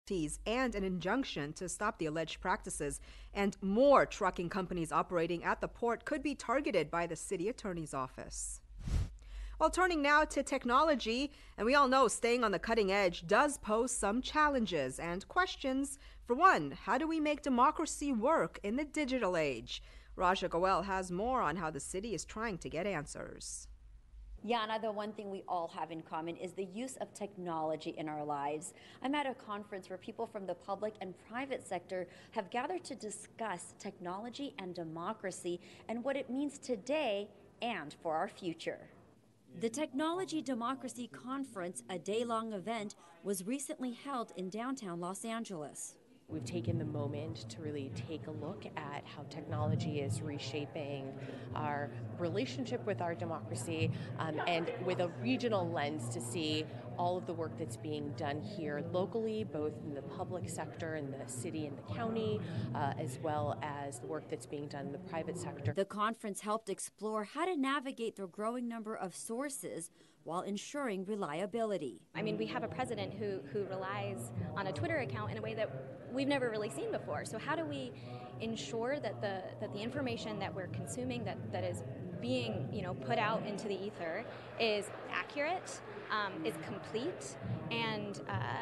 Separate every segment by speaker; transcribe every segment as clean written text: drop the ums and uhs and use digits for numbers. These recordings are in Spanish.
Speaker 1: and an injunction to stop the alleged practices, and more trucking companies operating at the port could be targeted by the city attorney's office. Well, turning now to technology, and we all know staying on the cutting edge does pose some challenges and questions. For one, how do we make democracy work in the digital age? Raja Goel has more on how the city is trying to get answers.
Speaker 2: Yana, the one thing we all have in common is the use of technology in our lives. I'm at a conference where people from the public and private sector have gathered to discuss technology and democracy and what it means today and for our future. The Technology Democracy Conference, a day-long event, was recently held in downtown Los Angeles.
Speaker 3: We've taken the moment to really take a look at how technology is reshaping our relationship with our democracy, and with a regional lens to see all of the work that's being done here locally, both in the public sector, in the city and the county, as well as the work that's being done in the private sector.
Speaker 2: The conference helped explore how to navigate the growing number of sources while ensuring reliability.
Speaker 4: I mean, we have a president who relies on a Twitter account in a way that we've never really seen before. So how do we ensure that the information that we're consuming, that is being put out into the ether, is accurate, is complete, and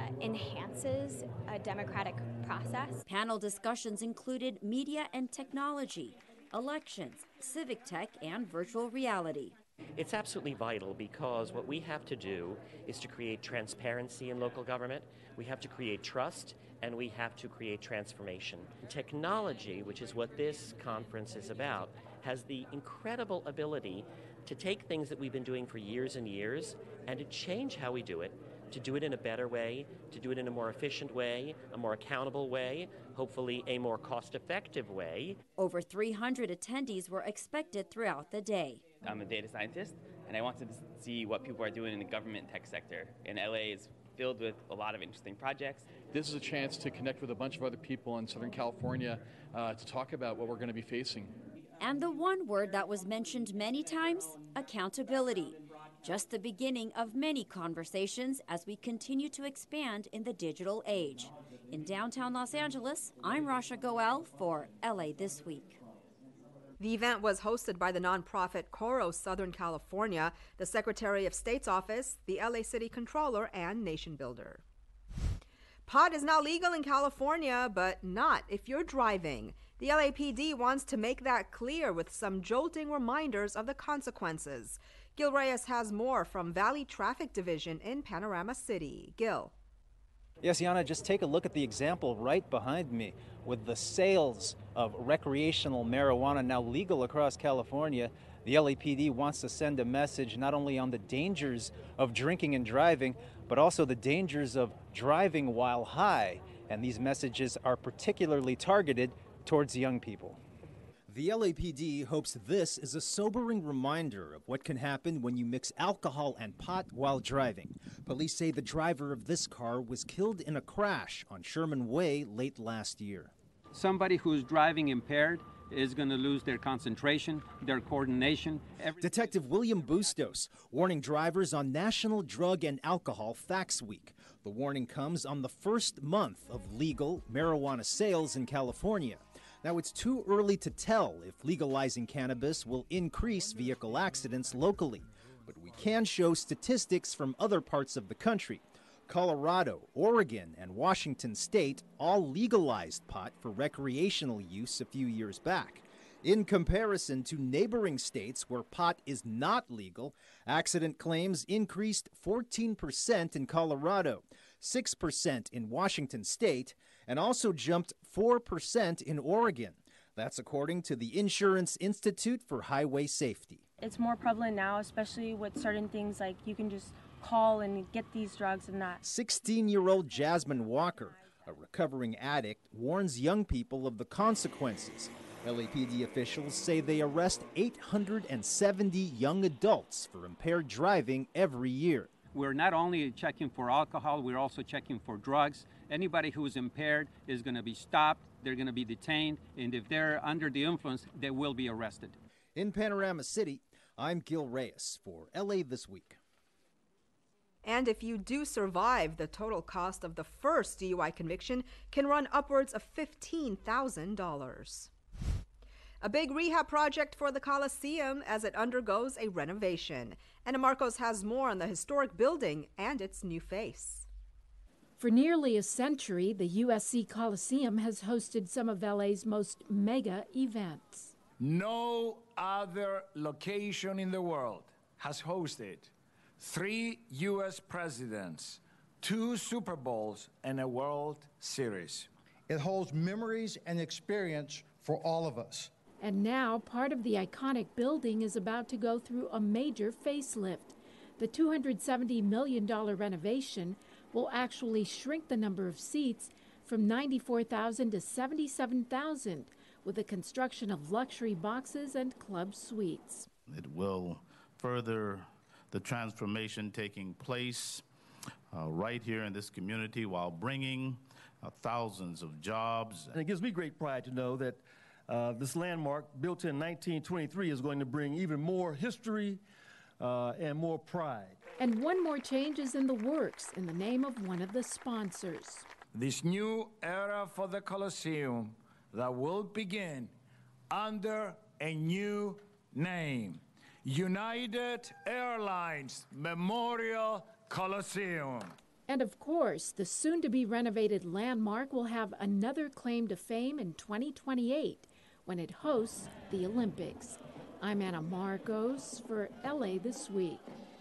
Speaker 4: enhances a democratic process?
Speaker 2: Panel discussions included media and technology, elections, civic tech, and virtual reality.
Speaker 5: It's absolutely vital because what we have to do is to create transparency in local government, we have to create trust, and we have to create transformation. Technology, which is what this conference is about, has the incredible ability to take things that we've been doing for years and years and to change how we do it, to do it in a better way, to do it in a more efficient way, a more accountable way, hopefully a more cost-effective way.
Speaker 2: Over 300 attendees were expected throughout the day.
Speaker 6: I'm a data scientist, and I wanted to see what people are doing in the government tech sector. And LA is filled with a lot of interesting projects.
Speaker 7: This is a chance to connect with a bunch of other people in Southern California to talk about what we're going to be facing.
Speaker 2: And the one word that was mentioned many times, accountability. Just the beginning of many conversations as we continue to expand in the digital age. In downtown Los Angeles, I'm Rasha Goel for LA This Week.
Speaker 1: The event was hosted by the nonprofit Coro Southern California, the Secretary of State's office, the LA City Controller, and Nation Builder. Pot is now legal in California, but not if you're driving. The LAPD wants to make that clear with some jolting reminders of the consequences. Gil Reyes has more from Valley Traffic Division in Panorama City. Gil.
Speaker 8: Yes, Yana, just take a look at the example right behind me. With the sales of recreational marijuana now legal across California, the LAPD wants to send a message not only on the dangers of drinking and driving, but also the dangers of driving while high. And these messages are particularly targeted towards young people. The LAPD hopes this is a sobering reminder of what can happen when you mix alcohol and pot while driving. Police say the driver of this car was killed in a crash on Sherman Way late last year.
Speaker 9: Somebody who's driving impaired is going to lose their concentration, their coordination.
Speaker 8: Detective William Bustos warning drivers on National Drug and Alcohol Facts Week. The warning comes on the first month of legal marijuana sales in California. Now, it's too early to tell if legalizing cannabis will increase vehicle accidents locally, but we can show statistics from other parts of the country. Colorado, Oregon, and Washington State all legalized pot for recreational use a few years back. In comparison to neighboring states where pot is not legal, accident claims increased 14% in Colorado, 6% in Washington State, and also jumped 4% in Oregon. That's according to the Insurance Institute for Highway Safety.
Speaker 10: It's more prevalent now, especially with certain things like you can just call and get these drugs and that.
Speaker 8: 16-year-old Jasmine Walker, a recovering addict, warns young people of the consequences. LAPD officials say they arrest 870 young adults for impaired driving every year.
Speaker 9: We're not only checking for alcohol, we're also checking for drugs. Anybody who is impaired is going to be stopped, they're going to be detained, and if they're under the influence, they will be arrested.
Speaker 8: In Panorama City, I'm Gil Reyes for LA This Week.
Speaker 1: And if you do survive, the total cost of the first DUI conviction can run upwards of $15,000. A big rehab project for the Coliseum as it undergoes a renovation. Ana Marcos has more on the historic building and its new face.
Speaker 11: For nearly a century, the USC Coliseum has hosted some of LA's most mega events.
Speaker 12: No other location in the world has hosted 3 U.S. presidents, 2 Super Bowls, and a World Series.
Speaker 13: It holds memories and experience for all of us.
Speaker 11: And now, part of the iconic building is about to go through a major facelift. The $270 million renovation will actually shrink the number of seats from 94,000 to 77,000, with the construction of luxury boxes and club suites.
Speaker 14: It will further the transformation taking place right here in this community while bringing thousands of jobs.
Speaker 15: And it gives me great pride to know that this landmark, built in 1923, is going to bring even more history and more pride.
Speaker 11: And one more change is in the works in the name of one of the sponsors.
Speaker 12: This new era for the Coliseum that will begin under a new name, United Airlines Memorial Coliseum.
Speaker 11: And of course, the soon-to-be renovated landmark will have another claim to fame in 2028 when it hosts the Olympics. I'm Ana Marcos for LA This Week.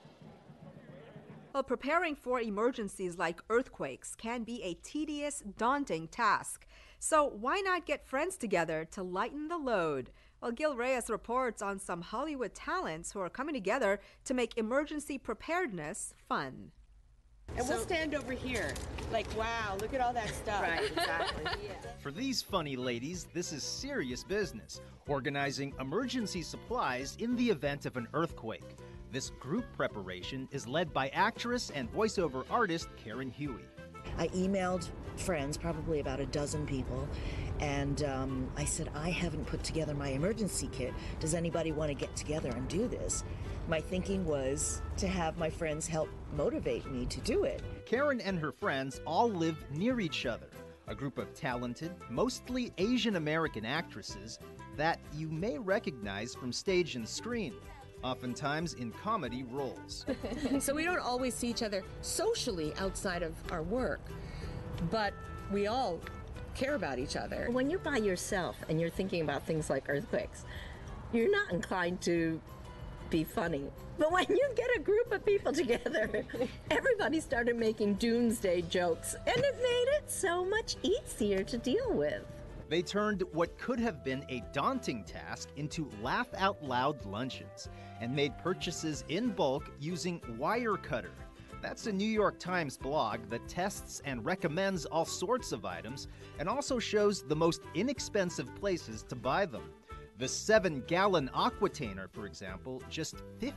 Speaker 1: Well, preparing for emergencies like earthquakes can be a tedious, daunting task. So why not get friends together to lighten the load? Well, Gil Reyes reports on some Hollywood talents who are coming together to make emergency preparedness fun.
Speaker 16: And we'll stand over here, like, wow, look at all that stuff.
Speaker 8: Right, exactly. For these funny ladies, this is serious business, organizing emergency supplies in the event of an earthquake. This group preparation is led by actress and voiceover artist Karen Huey.
Speaker 17: I emailed friends, probably about a dozen people, and I said, I haven't put together my emergency kit. Does anybody want to get together and do this? My thinking was to have my friends help motivate me to do it.
Speaker 8: Karen and her friends all live near each other, a group of talented, mostly Asian American actresses that you may recognize from stage and screen, oftentimes in comedy roles.
Speaker 16: So we don't always see each other socially outside of our work, but we all care about each other.
Speaker 17: When you're by yourself and you're thinking about things like earthquakes, you're not inclined to be funny. But when you get a group of people together, everybody started making doomsday jokes, and it made it so much easier to deal with.
Speaker 8: They turned what could have been a daunting task into laugh-out-loud luncheons and made purchases in bulk using Wirecutter. That's a New York Times blog that tests and recommends all sorts of items and also shows the most inexpensive places to buy them. The 7-gallon Aquatainer, for example, just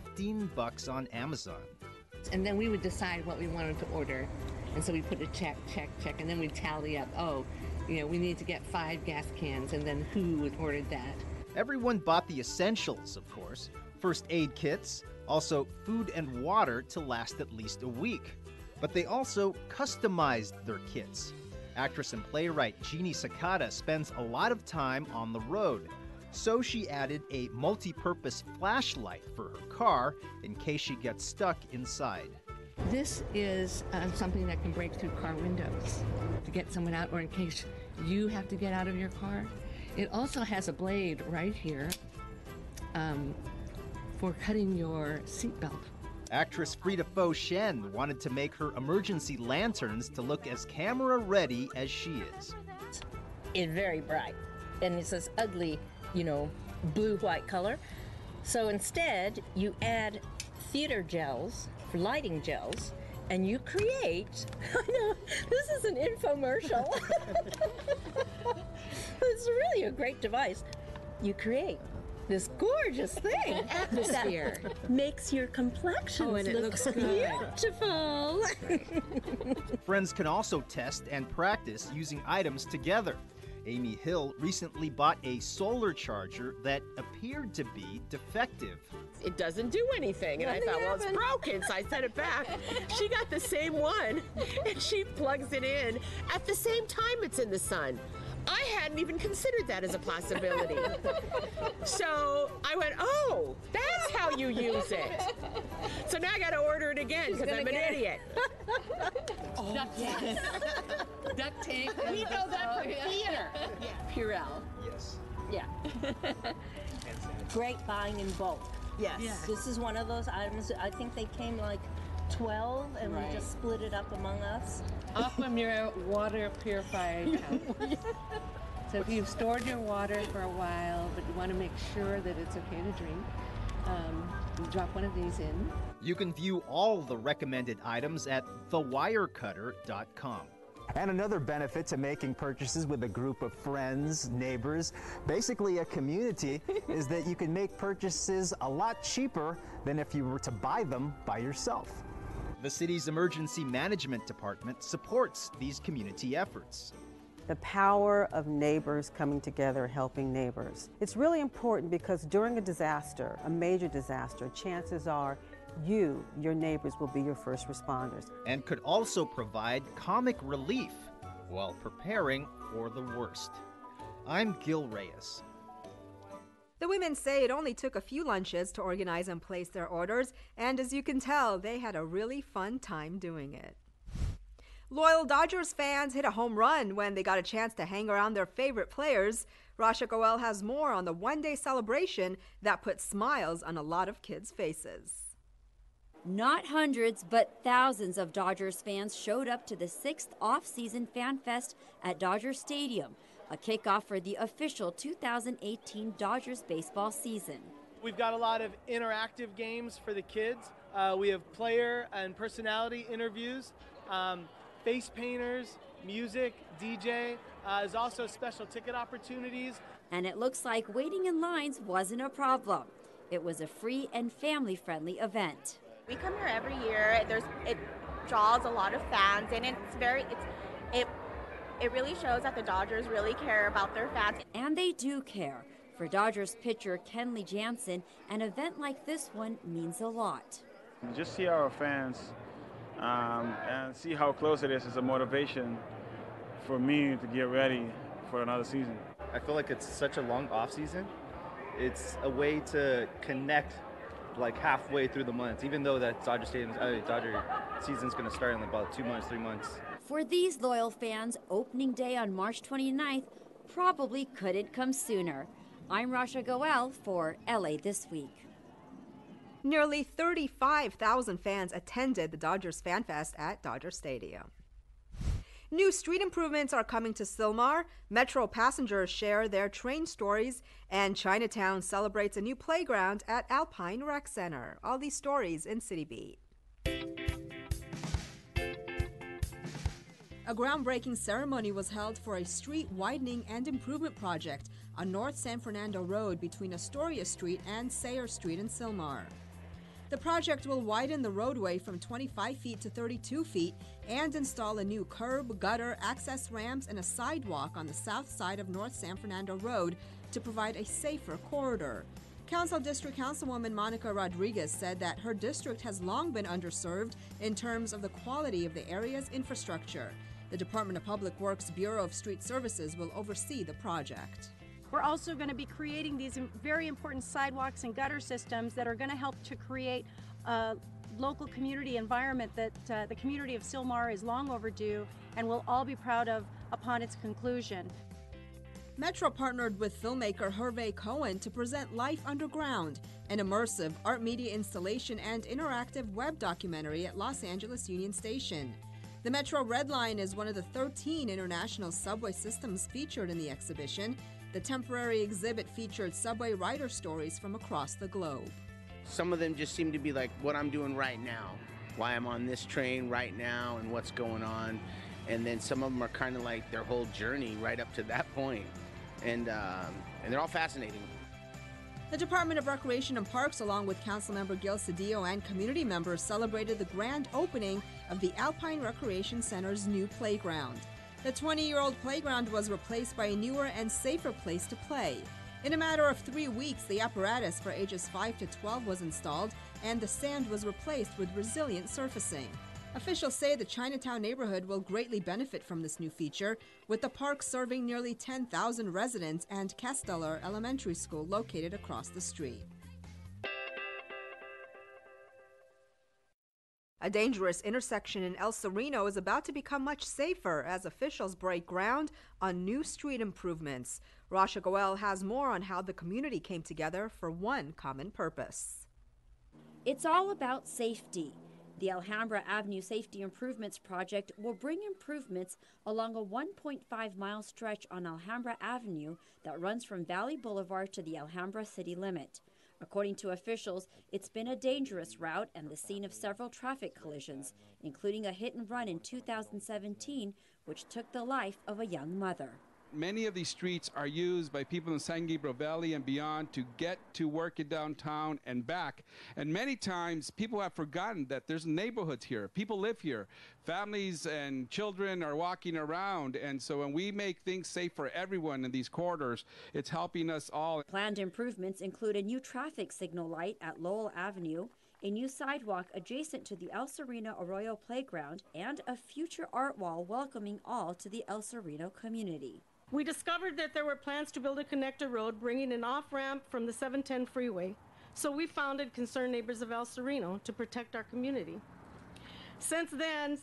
Speaker 8: $15 on Amazon.
Speaker 18: And then we would decide what we wanted to order. And so we put a check, and then we'd tally up, we need to get 5 gas cans, and then who would order that.
Speaker 8: Everyone bought the essentials, of course. First aid kits, also food and water to last at least a week. But they also customized their kits. Actress and playwright Jeannie Sakata spends a lot of time on the road. So she added a multi-purpose flashlight for her car in case she gets stuck inside.
Speaker 18: This is something that can break through car windows to get someone out, or in case you have to get out of your car. It also has a blade right here for cutting your seatbelt.
Speaker 8: Actress Frida Fo Shen wanted to make her emergency lanterns to look as camera-ready as she is.
Speaker 17: It's very bright, and it's this ugly, blue-white color. So instead, you add theater gels, lighting gels, and you create, I know, this is an infomercial. It's really a great device. You create this gorgeous thing.
Speaker 18: An atmosphere.
Speaker 17: That makes your complexion
Speaker 18: and it looks good.
Speaker 17: Beautiful.
Speaker 8: Friends can also test and practice using items together. Amy Hill recently bought a solar charger that appeared to be defective.
Speaker 16: It doesn't do anything. And I thought, well, it's broken, so I sent it back. She got the same one, and she plugs it in at the same time it's in the sun. I hadn't even considered that as a possibility. So I went, oh, that's how you use it. So now I got to order it again because I'm an idiot.
Speaker 18: Oh, yes. Duct tape.
Speaker 16: We know that from theater.
Speaker 18: Yeah.
Speaker 16: Purell.
Speaker 8: Yes.
Speaker 16: Yeah.
Speaker 17: Great buying in bulk.
Speaker 16: Yes.
Speaker 17: This is one of those items. I think they came like 12, and
Speaker 18: Right.
Speaker 17: we just split it up among us.
Speaker 18: Aquamira water purifier account. So if you've stored your water for a while, but you want to make sure that it's okay to drink, you drop one of these in.
Speaker 8: You can view all the recommended items at thewirecutter.com.
Speaker 19: And another benefit to making purchases with a group of friends, neighbors, basically a community, is that you can make purchases a lot cheaper than if you were to buy them by yourself.
Speaker 8: The city's emergency management department supports these community efforts.
Speaker 20: The power of neighbors coming together, helping neighbors. It's really important because during a disaster, a major disaster, chances are you, your neighbors, will be your first responders.
Speaker 8: And could also provide comic relief while preparing for the worst. I'm Gil Reyes.
Speaker 1: The women say it only took a few lunches to organize and place their orders, and as you can tell, they had a really fun time doing it. Loyal Dodgers fans hit a home run when they got a chance to hang around their favorite players. Rasha Goel has more on the one-day celebration that put smiles on a lot of kids' faces.
Speaker 2: Not hundreds, but thousands of Dodgers fans showed up to the 6th off-season Fan Fest at Dodger Stadium, a kickoff for the official 2018 Dodgers baseball season.
Speaker 21: We've got a lot of interactive games for the kids. We have player and personality interviews, face painters, music, DJ. There's also special ticket opportunities.
Speaker 2: And it looks like waiting in lines wasn't a problem. It was a free and family-friendly event.
Speaker 22: We come here every year. It draws a lot of fans, and it really shows that the Dodgers really care about their fans.
Speaker 2: And they do care. For Dodgers pitcher Kenley Jansen, an event like this one means a lot.
Speaker 23: Just see our fans and see how close it is a motivation for me to get ready for another season.
Speaker 24: I feel like it's such a long off season. It's a way to connect like halfway through the months, even though that Dodger season's going to start in about 2 months, 3 months.
Speaker 2: For these loyal fans, opening day on March 29th probably couldn't come sooner. I'm Rasha Goel for LA This Week.
Speaker 1: Nearly 35,000 fans attended the Dodgers Fan Fest at Dodger Stadium. New street improvements are coming to Sylmar. Metro passengers share their train stories, and Chinatown celebrates a new playground at Alpine Rec Center. All these stories in City Beat. A groundbreaking ceremony was held for a street widening and improvement project on North San Fernando Road between Astoria Street and Sayre Street in Sylmar. The project will widen the roadway from 25 feet to 32 feet and install a new curb, gutter, access ramps, and a sidewalk on the south side of North San Fernando Road to provide a safer corridor. Council District Councilwoman Monica Rodriguez said that her district has long been underserved in terms of the quality of the area's infrastructure. The Department of Public Works Bureau of Street Services will oversee the project.
Speaker 25: We're also going to be creating these very important sidewalks and gutter systems that are going to help to create a local community environment that the community of Sylmar is long overdue and will all be proud of upon its conclusion.
Speaker 1: Metro partnered with filmmaker Hervé Cohen to present Life Underground, an immersive art media installation and interactive web documentary at Los Angeles Union Station. The Metro Red Line is one of the 13 international subway systems featured in the exhibition. The temporary exhibit featured subway rider stories from across the globe.
Speaker 26: Some of them just seem to be like what I'm doing right now, why I'm on this train right now and what's going on. And then some of them are kind of like their whole journey right up to that point. And they're all fascinating.
Speaker 1: The Department of Recreation and Parks, along with Councilmember Gil Cedillo and community members, celebrated the grand opening of the Alpine Recreation Center's new playground. The 20-year-old playground was replaced by a newer and safer place to play. In a matter of 3 weeks, the apparatus for ages 5 to 12 was installed, and the sand was replaced with resilient surfacing. Officials say the Chinatown neighborhood will greatly benefit from this new feature, with the park serving nearly 10,000 residents and Casteller Elementary School located across the street. A dangerous intersection in El Sereno is about to become much safer as officials break ground on new street improvements. Rasha Goel has more on how the community came together for one common purpose.
Speaker 2: It's all about safety. The Alhambra Avenue Safety Improvements Project will bring improvements along a 1.5-mile stretch on Alhambra Avenue that runs from Valley Boulevard to the Alhambra city limit. According to officials, it's been a dangerous route and the scene of several traffic collisions, including a hit and run in 2017, which took the life of a young mother.
Speaker 3: Many of these streets are used by people in San Gabriel Valley and beyond to get to work in downtown and back. And many times people have forgotten that there's neighborhoods here. People live here. Families and children are walking around. And so when we make things safe for everyone in these corridors, it's helping us all.
Speaker 2: Planned improvements include a new traffic signal light at Lowell Avenue, a new sidewalk adjacent to the El Sereno Arroyo Playground, and a future art wall welcoming all to the El Sereno community.
Speaker 4: We discovered that there were plans to build a connector road bringing an off-ramp from the 710 freeway, so we founded Concerned Neighbors of El Sereno to protect our community. Since then,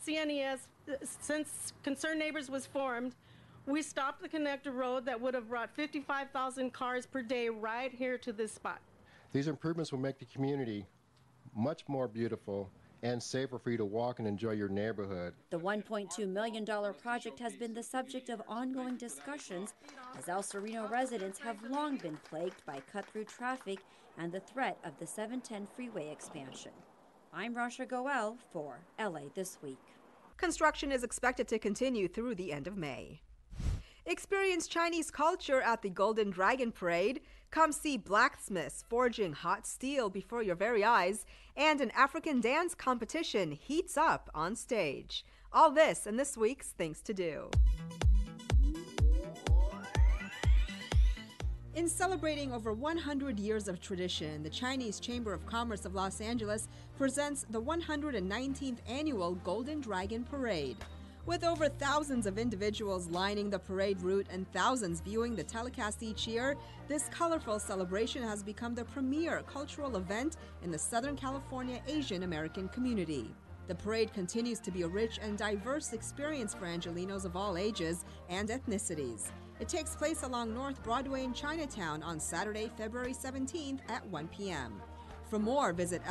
Speaker 4: since Concerned Neighbors was formed, we stopped the connector road that would have brought 55,000 cars per day right here to this spot.
Speaker 5: These improvements will make the community much more beautiful and safer for you to walk and enjoy your neighborhood.
Speaker 2: The $1.2 million project has been the subject of ongoing discussions as El Sereno residents have long been plagued by cut-through traffic and the threat of the 710 freeway expansion. I'm Rasha Goel for LA This Week.
Speaker 1: Construction is expected to continue through the end of May. Experience Chinese culture at the Golden Dragon Parade. Come see blacksmiths forging hot steel before your very eyes, and an African dance competition heats up on stage. All this in this week's Things to Do. In celebrating over 100 years of tradition, the Chinese Chamber of Commerce of Los Angeles presents the 119th annual Golden Dragon Parade. With over thousands of individuals lining the parade route and thousands viewing the telecast each year, this colorful celebration has become the premier cultural event in the Southern California Asian American community. The parade continues to be a rich and diverse experience for Angelenos of all ages and ethnicities. It takes place along North Broadway in Chinatown on Saturday, February 17th at 1 p.m. For more, visit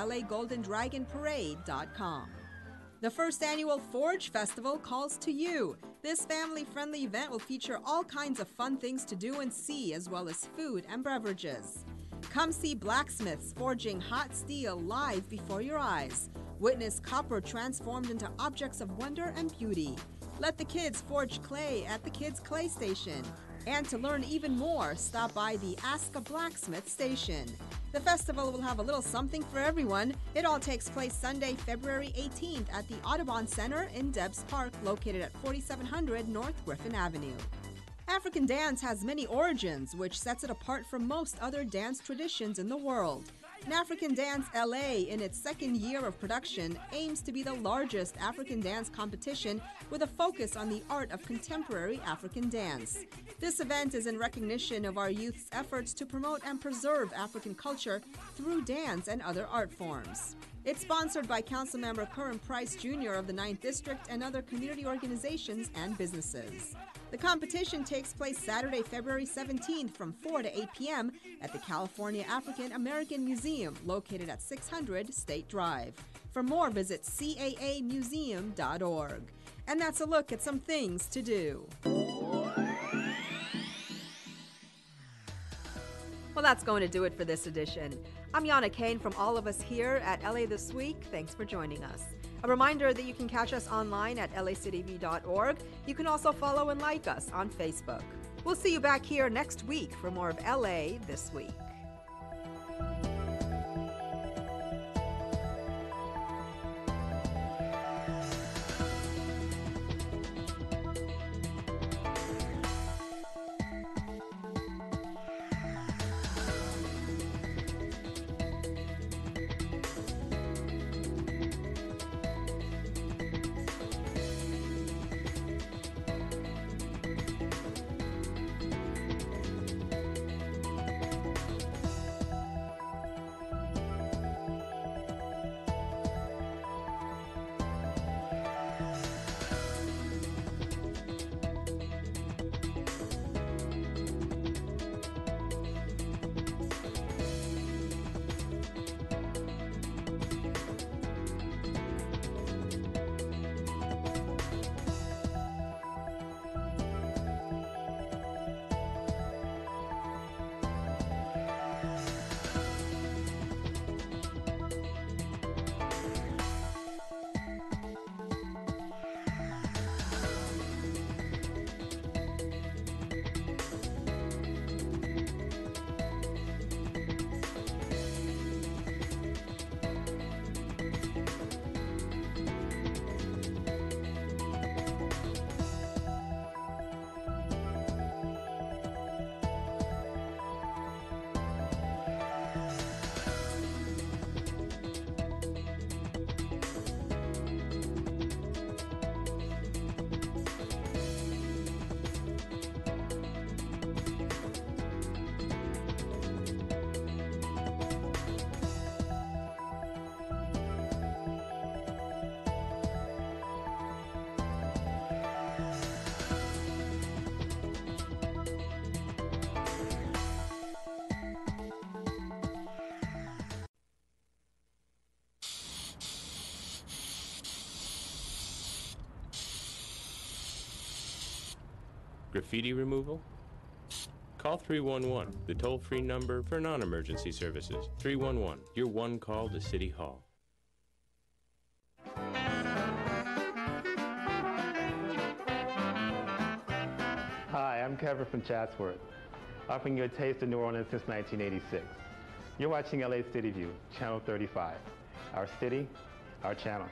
Speaker 1: LAGoldenDragonParade.com. The first annual Forge Festival calls to you. This family-friendly event will feature all kinds of fun things to do and see, as well as food and beverages. Come see blacksmiths forging hot steel live before your eyes. Witness copper transformed into objects of wonder and beauty. Let the kids forge clay at the Kids Clay Station. And to learn even more, stop by the Ask a Blacksmith station. The festival will have a little something for everyone. It all takes place Sunday, February 18th at the Audubon Center in Debs Park, located at 4700 North Griffin Avenue. African dance has many origins, which sets it apart from most other dance traditions in the world. And African Dance LA, in its second year of production, aims to be the largest African dance competition with a focus on the art of contemporary African dance. This event is in recognition of our youth's efforts to promote and preserve African culture through dance and other art forms. It's sponsored by Councilmember Curran Price Jr. of the 9th District and other community organizations and businesses. The competition takes place Saturday, February 17th from 4 to 8 p.m. at the California African American Museum, located at 600 State Drive. For more, visit caamuseum.org. And that's a look at some things to do. Well, that's going to do it for this edition. I'm Yana Kane from all of us here at LA This Week. Thanks for joining us. A reminder that you can catch us online at lacitv.org. You can also follow and like us on Facebook. We'll see you back here next week for more of LA This Week.
Speaker 6: Graffiti removal? Call 311, the toll-free number for non-emergency services. 311, your one call to City Hall.
Speaker 7: Hi, I'm Kevin from Chatsworth, offering you a taste of New Orleans since 1986. You're watching LA City View, Channel 35. Our city, our channel.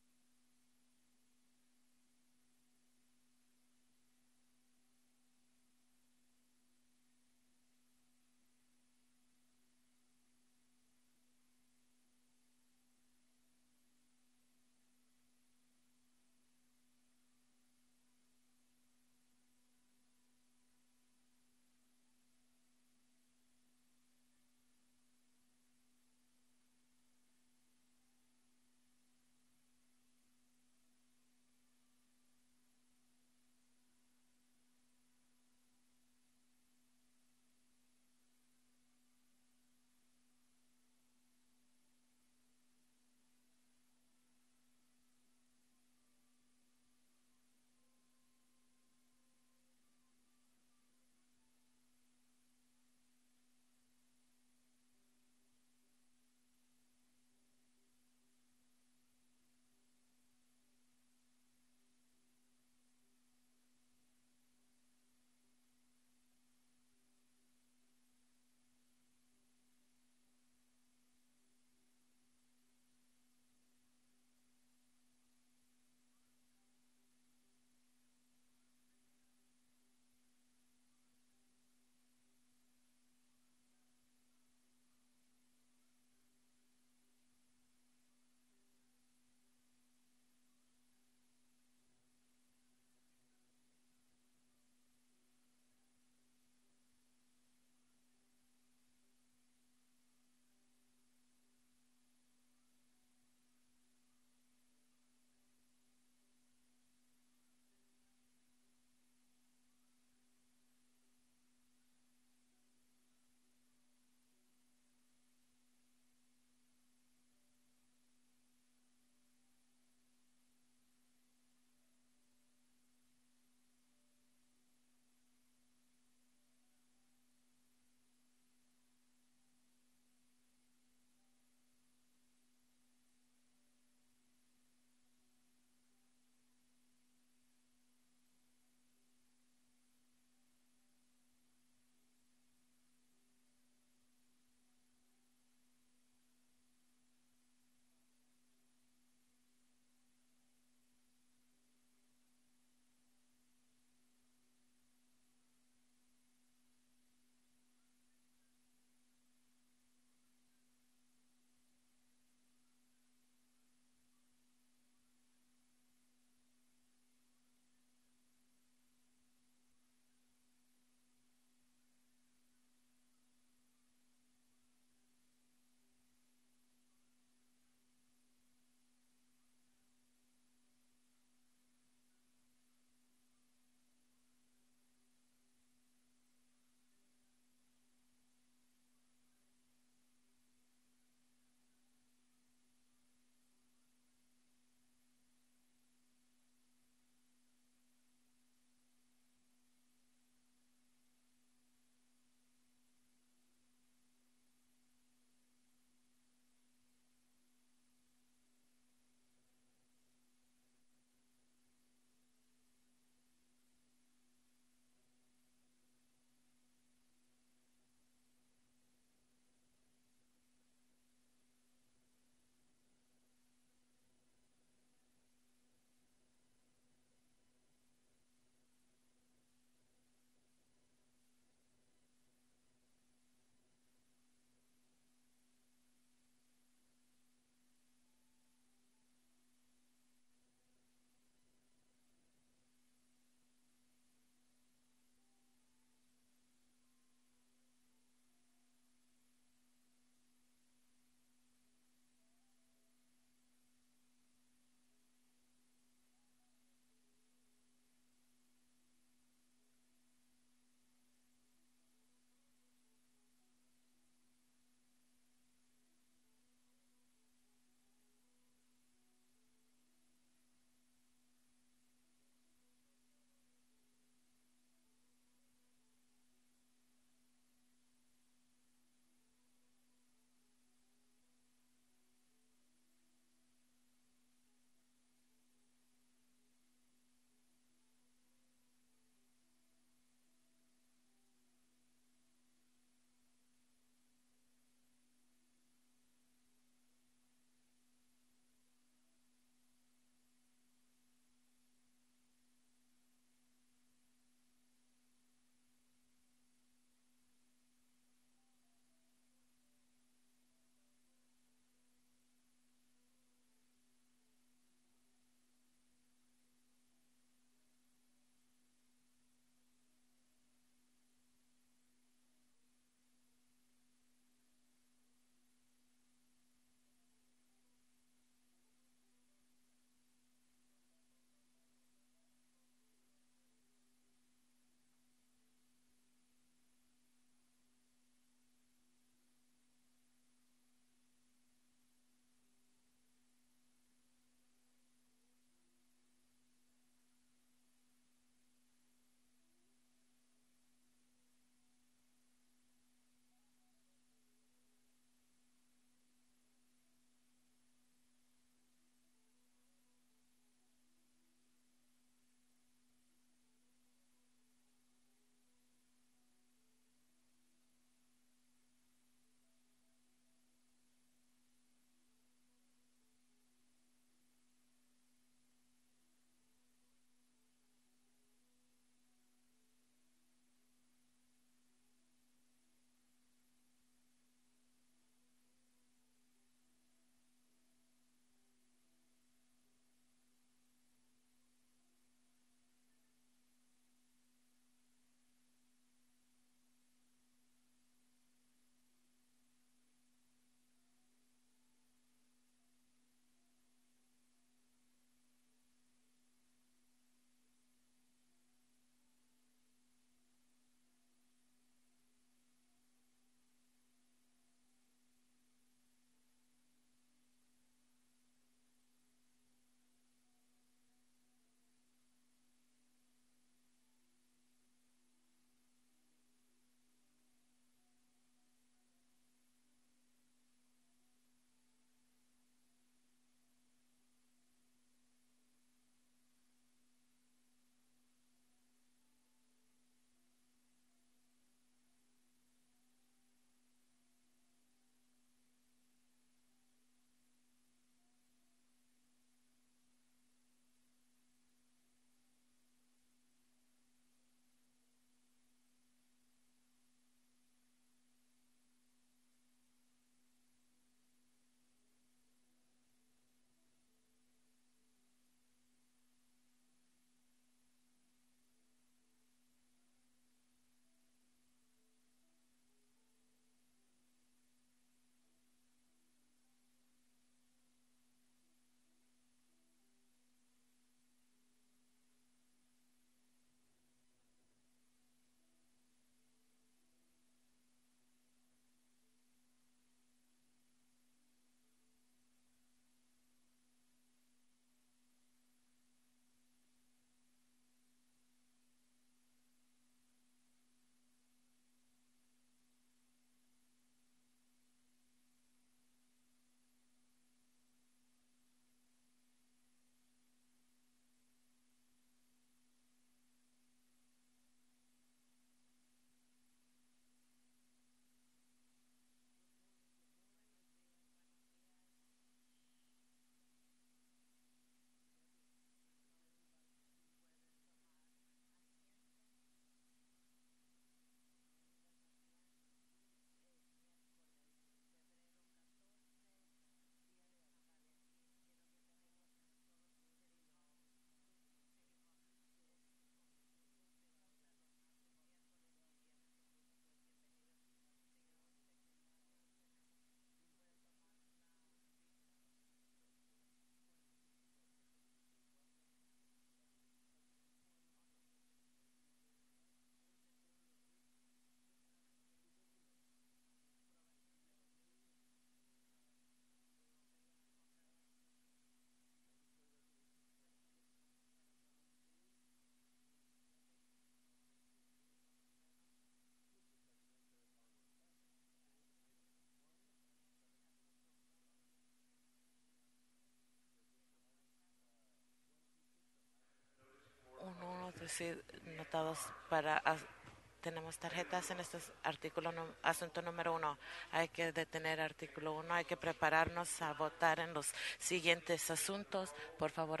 Speaker 9: sí, notados para... tenemos tarjetas en estos artículos. Asunto número 1. Hay que detener artículo 1. Hay que prepararnos a votar en los siguientes asuntos. Por favor,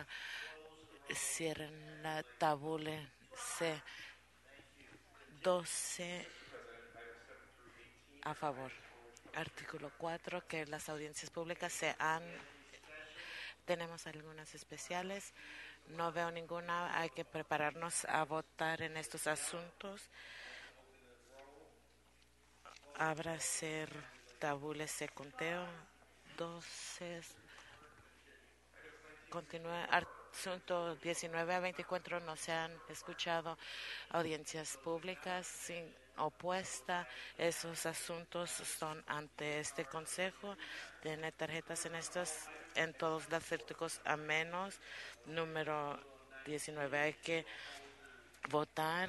Speaker 9: cierren la tabule C. 12 a favor. Artículo 4, que las audiencias públicas tenemos algunas especiales. No veo ninguna. Hay que prepararnos a votar en estos asuntos. Ábrase tabule C conteo. 12. Continúe. Asunto 19 a 24 no se han escuchado audiencias públicas sin opuesta. Esos asuntos son ante este consejo. Tiene tarjetas en todos los artículos a menos número 19. Hay que votar.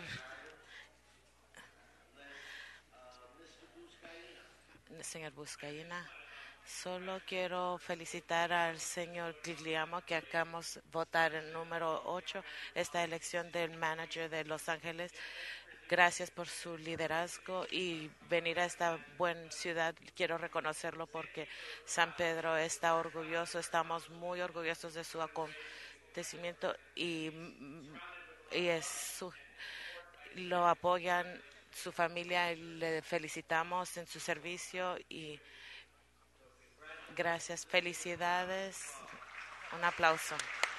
Speaker 9: Señor Buscaína. Solo quiero felicitar al señor Gigliamo que acabamos de votar en número 8 esta elección del manager de Los Ángeles. Gracias por su liderazgo y venir a esta buena ciudad. Quiero reconocerlo porque San Pedro está orgulloso. Estamos muy orgullosos de su acontecimiento y lo apoyan su familia y le felicitamos en su servicio y gracias, felicidades, un aplauso.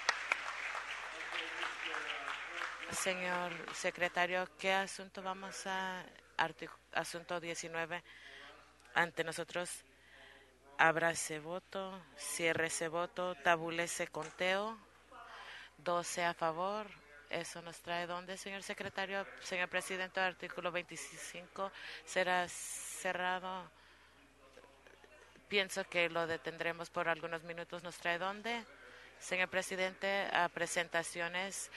Speaker 9: Señor secretario, ¿qué asunto vamos a asunto 19? Ante nosotros, ábrase voto, ciérrese voto, tabúlese conteo, 12 a favor. Eso nos trae ¿dónde, señor secretario? Señor presidente, artículo 25 será cerrado. Pienso que lo detendremos por algunos minutos. ¿Nos trae dónde? Señor presidente, a presentaciones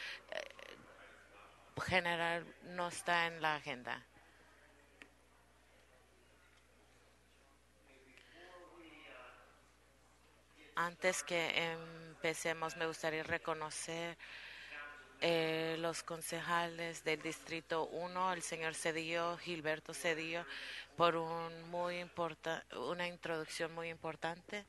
Speaker 9: general no está en la agenda. Antes que empecemos, me gustaría reconocer los concejales del Distrito 1, el señor Cedillo, Gilberto Cedillo, por una introducción muy importante.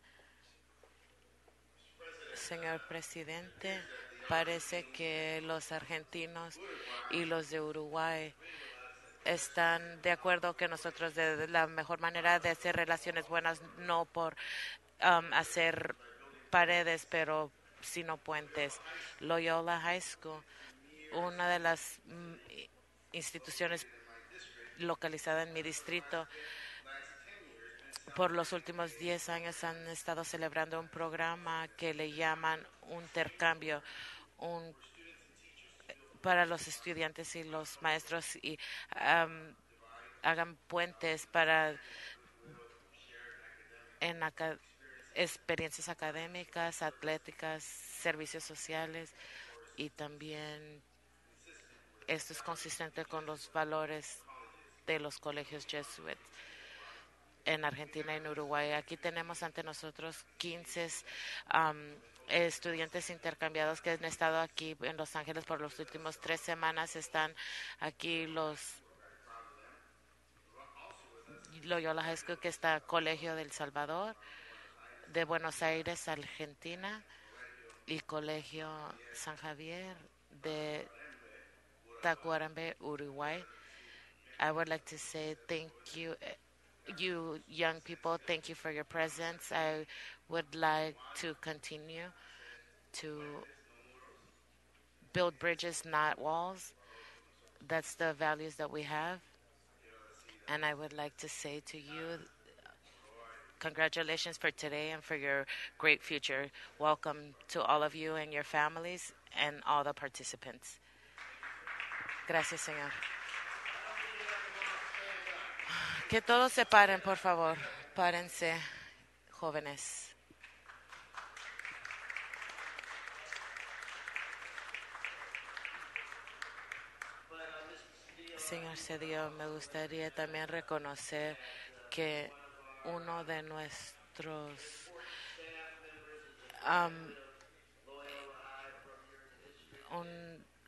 Speaker 9: Señor presidente, parece que los argentinos y los de Uruguay están de acuerdo que nosotros de la mejor manera de hacer relaciones buenas, no por hacer paredes, pero sino puentes. Loyola High School, una de las instituciones localizada en mi distrito, por los últimos 10 años han estado celebrando un programa que le llaman un intercambio para los estudiantes y los maestros y hagan puentes para experiencias académicas, atléticas, servicios sociales y también esto es consistente con los valores de los colegios jesuitas en Argentina y en Uruguay. Aquí tenemos ante nosotros 15 estudiantes intercambiados que han estado aquí en Los Ángeles por los últimos 3 semanas. Están aquí los Loyola High School, que está Colegio del Salvador, de Buenos Aires, Argentina, y Colegio San Javier de Tacuarembó, Uruguay. I would like to say thank you, you young people, thank you for your presence. I would like to continue to build bridges, not walls. That's the values that we have. And I would like to say to you, congratulations for today and for your great future. Welcome to all of you and your families and all the participants. Gracias, señor. Que todos se paren, por favor. Párense, jóvenes. Señor Cedillo, me gustaría también reconocer que uno de nuestros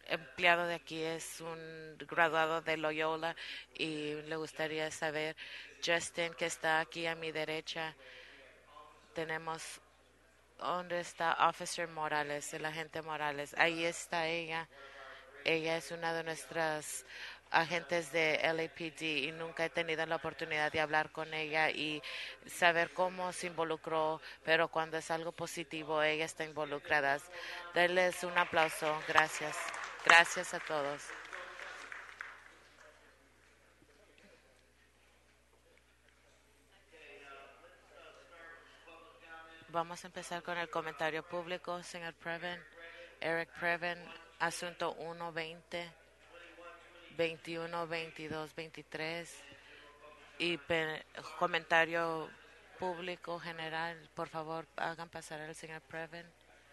Speaker 9: empleado de aquí es un graduado de Loyola y le gustaría saber, Justin, que está aquí a mi derecha, tenemos, ¿dónde está Officer Morales, el agente Morales? Ahí está ella. Ella es una de nuestras agentes de LAPD y nunca he tenido la oportunidad de hablar con ella y saber cómo se involucró, pero cuando es algo positivo, ella está involucrada. Denles un aplauso. Gracias. Gracias a todos. Vamos a empezar con el comentario público, señor Previn. Eric Previn, asunto 1, 20, 21, 22, 23 y comentario público general. Por favor, hagan pasar al señor Previn.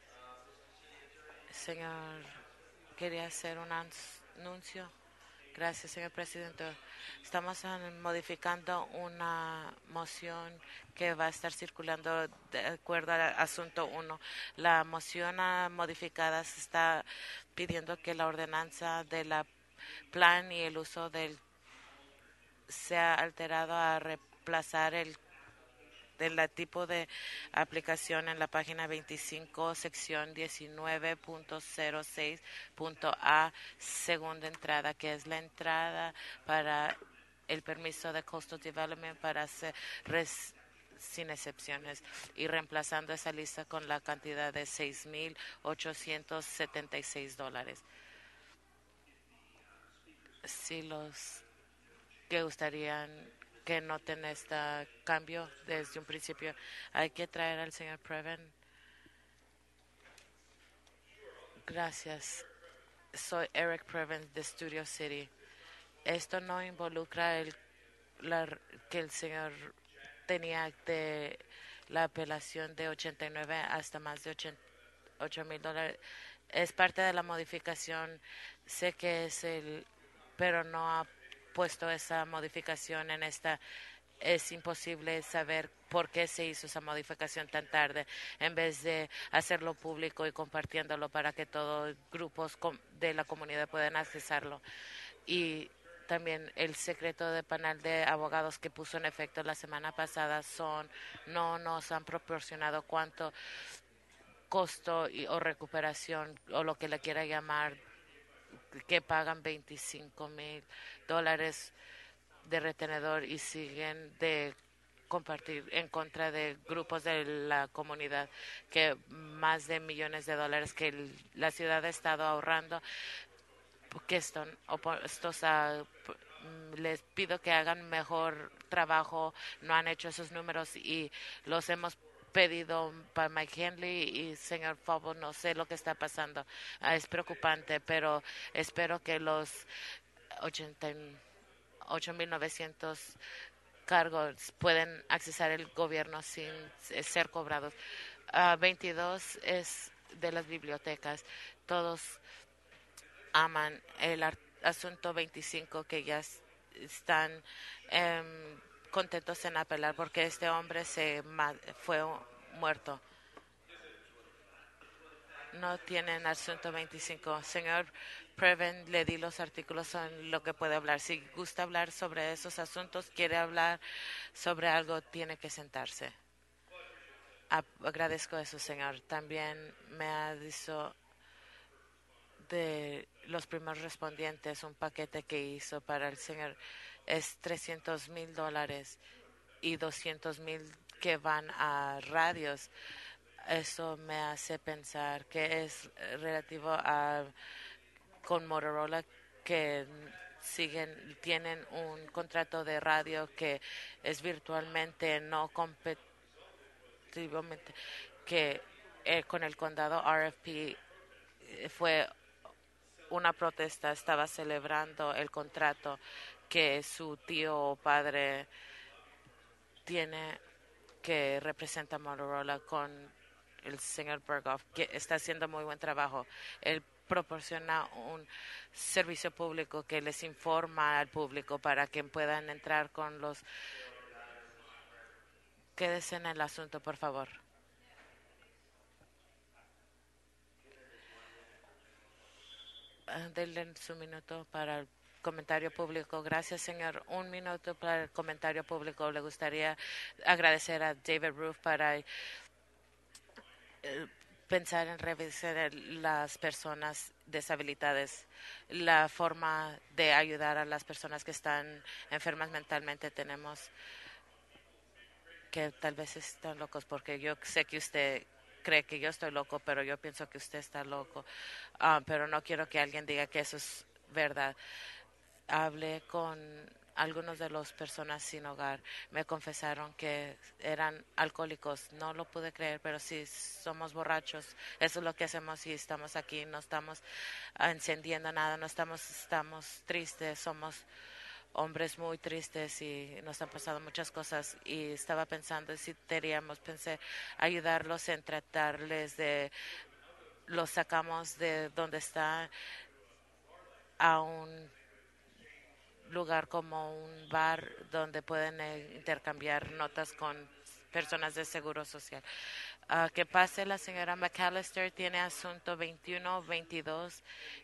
Speaker 9: Señor, quería hacer un anuncio. Gracias, señor presidente. Estamos modificando una moción que va a estar circulando de acuerdo al asunto 1. La moción modificada se está pidiendo que la ordenanza de la plan y el uso del sea alterado a reemplazar el tipo de aplicación en la página 25, sección 19.06.a, segunda entrada, que es la entrada para el permiso de Coastal Development para hacer sin excepciones, y reemplazando esa lista con la cantidad de $6,876. Si los que gustarían que noten este cambio desde un principio, hay que traer al señor Previn. Gracias. Soy Eric Previn de Studio City. Esto no involucra que el señor tenía de la apelación de 89 hasta más de $8,000. Es parte de la modificación. Sé que es pero no ha puesto esa modificación en esta. Es imposible saber por qué se hizo esa modificación tan tarde, en vez de hacerlo público y compartiéndolo para que todos grupos de la comunidad puedan accesarlo. Y también el secreto de panel de abogados que puso en efecto la semana pasada no nos han proporcionado cuánto costo o recuperación o lo que le quiera llamar, que pagan $25,000 de retenedor y siguen de compartir en contra de grupos de la comunidad, que más de millones de dólares que la ciudad ha estado ahorrando, que están opuestos a. Les pido que hagan mejor trabajo. No han hecho esos números y los hemos pedido para Mike Henley y señor Fabo. No sé lo que está pasando. Es preocupante, pero espero que los 8,900 cargos pueden accesar el gobierno sin ser cobrados. 22 es de las bibliotecas. Todos aman el asunto 25, que ya están contentos en apelar porque este hombre fue muerto. No tienen asunto 25. Señor Previn, le di los artículos, son lo que puede hablar. Si gusta hablar sobre esos asuntos, quiere hablar sobre algo, tiene que sentarse. Agradezco eso, señor. También me ha dicho de los primeros respondientes, un paquete que hizo para el señor es $300,000 y $200,000 que van a radios. Eso me hace pensar que es relativo a con Motorola, que tienen un contrato de radio que es virtualmente no competitivamente, que con el condado RFP fue una protesta, estaba celebrando el contrato que su tío o padre tiene, que representa a Motorola, con el señor Berghoff, que está haciendo muy buen trabajo. Él proporciona un servicio público que les informa al público para que puedan entrar con los. Quédese en el asunto, por favor. Denle su minuto para el comentario público. Gracias, señor. Un minuto para el comentario público. Le gustaría agradecer a David Roof para pensar en revisar las personas deshabilitadas, la forma de ayudar a las personas que están enfermas mentalmente. Tenemos que tal vez están locos, porque yo sé que usted cree que yo estoy loco, pero yo pienso que usted está loco. Pero no quiero que alguien diga que eso es verdad. Hablé con algunos de las personas sin hogar. Me confesaron que eran alcohólicos. No lo pude creer, pero sí, somos borrachos. Eso es lo que hacemos y estamos aquí. No estamos encendiendo nada, no estamos tristes. Somos hombres muy tristes y nos han pasado muchas cosas. Y estaba pensando si pensé ayudarlos en tratarles de... Los sacamos de donde está a un lugar como un bar donde pueden intercambiar notas con personas de seguro social. Que pase la señora McAllister, tiene asunto 21, 22,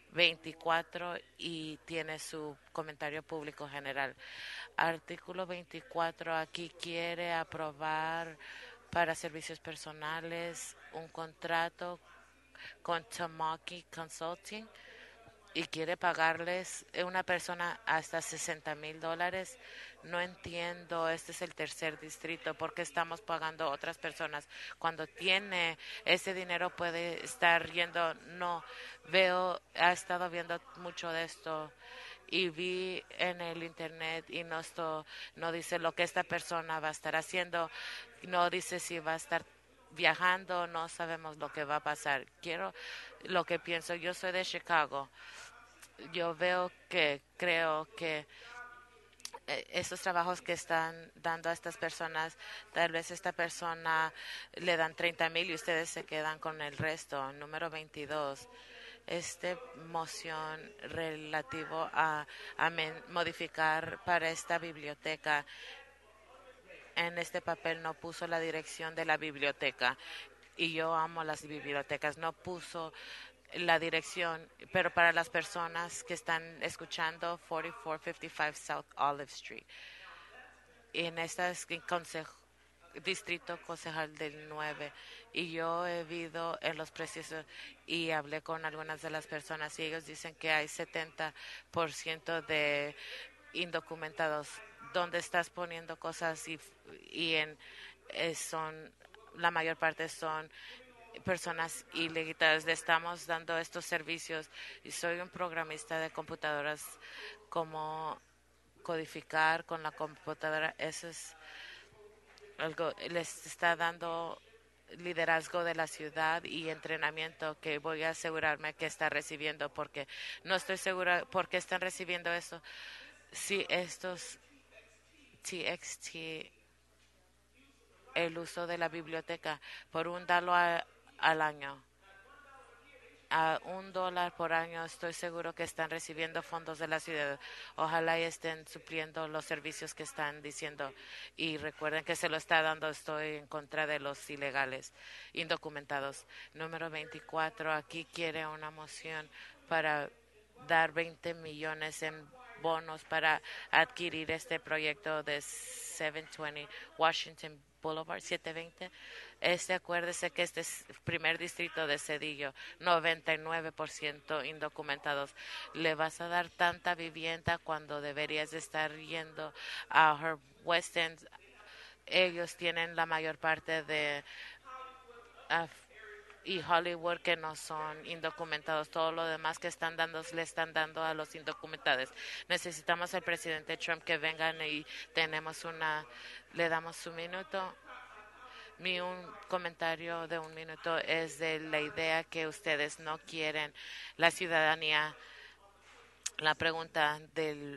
Speaker 9: 24 y tiene su comentario público general. Artículo 24, aquí quiere aprobar para servicios personales un contrato con Tamaki Consulting y quiere pagarles una persona hasta $60,000. No entiendo, este es el tercer distrito, ¿por qué estamos pagando a otras personas? Cuando tiene ese dinero puede estar yendo, ha estado viendo mucho de esto y vi en el internet y no dice lo que esta persona va a estar haciendo, no dice si va a estar viajando, no sabemos lo que va a pasar. Lo que pienso, yo soy de Chicago. Yo creo que esos trabajos que están dando a estas personas, tal vez esta persona le dan 30,000 y ustedes se quedan con el resto. Número 22. Moción relativo a modificar para esta biblioteca. En este papel no puso la dirección de la biblioteca y yo amo las bibliotecas. No puso la dirección, pero para las personas que están escuchando, 4455 South Olive Street. Y en este distrito concejal del 9. Y yo he vivido en los precios y hablé con algunas de las personas y ellos dicen que hay 70% de indocumentados. Donde estás poniendo cosas la mayor parte son personas ilegales. Le estamos dando estos servicios y soy un programista de computadoras, como codificar con la computadora. Eso es algo, les está dando liderazgo de la ciudad y entrenamiento que voy a asegurarme que está recibiendo, porque no estoy segura por qué están recibiendo eso. Si estos TXT, el uso de la biblioteca por $1 al año, a $1 por año, estoy seguro que están recibiendo fondos de la ciudad. Ojalá y estén supliendo los servicios que están diciendo. Y recuerden que se lo está dando, estoy en contra de los ilegales, indocumentados. Número 24, aquí quiere una moción para dar 20 millones en bonos para adquirir este proyecto de 720 Washington Boulevard, 720. Acuérdese que este es el primer distrito de Cedillo, 99% indocumentados. Le vas a dar tanta vivienda cuando deberías de estar yendo a Herb West End. Ellos tienen la mayor parte de y Hollywood que no son indocumentados. Todo lo demás que están dando, le están dando a los indocumentados. Necesitamos al presidente Trump que vengan y le damos su minuto. Un comentario de 1 minuto es de la idea que ustedes no quieren la ciudadanía. La pregunta del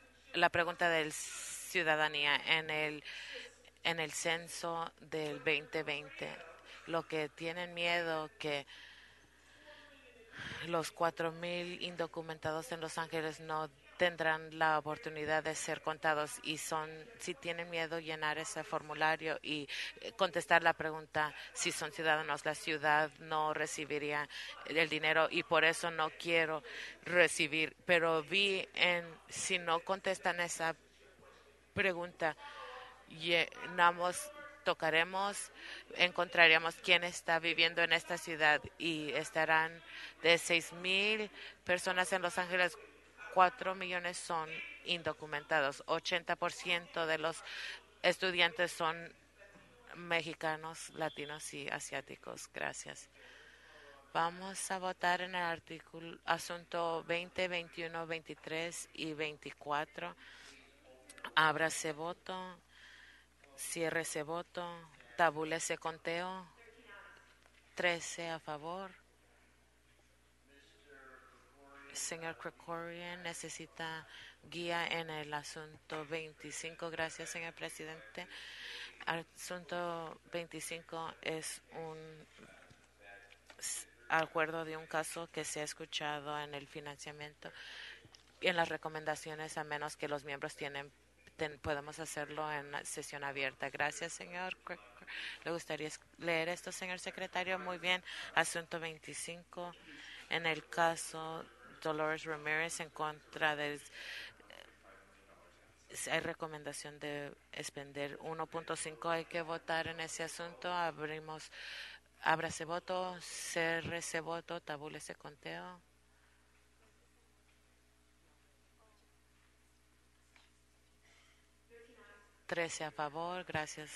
Speaker 9: ciudadanía en el censo del 2020. Lo que tienen miedo que los 4,000 indocumentados en Los Ángeles no tendrán la oportunidad de ser contados y si tienen miedo llenar ese formulario y contestar la pregunta si son ciudadanos, la ciudad no recibiría el dinero y por eso no quiero recibir. Pero si no contestan esa pregunta, tocaremos, encontraremos quién está viviendo en esta ciudad y estarán de 6,000 personas en Los Ángeles. 4 millones son indocumentados. 80% de los estudiantes son mexicanos, latinos y asiáticos. Gracias. Vamos a votar en el asunto 20, 21, 23 y 24. Ábrase voto. Ciérrese voto. Tabúlese conteo. 13 a favor. Señor Krikorian necesita guía en el asunto 25. Gracias, señor presidente. Asunto 25 es un acuerdo de un caso que se ha escuchado en el financiamiento y en las recomendaciones, a menos que los miembros podemos hacerlo en sesión abierta. Gracias, señor. ¿Le gustaría leer esto, señor secretario? Muy bien. Asunto 25. En el caso Dolores Ramírez en contra de hay recomendación de expender 1.5. Hay que votar en ese asunto. Ábrase voto, cérrese voto, tabúlese conteo. Trece a favor. Gracias.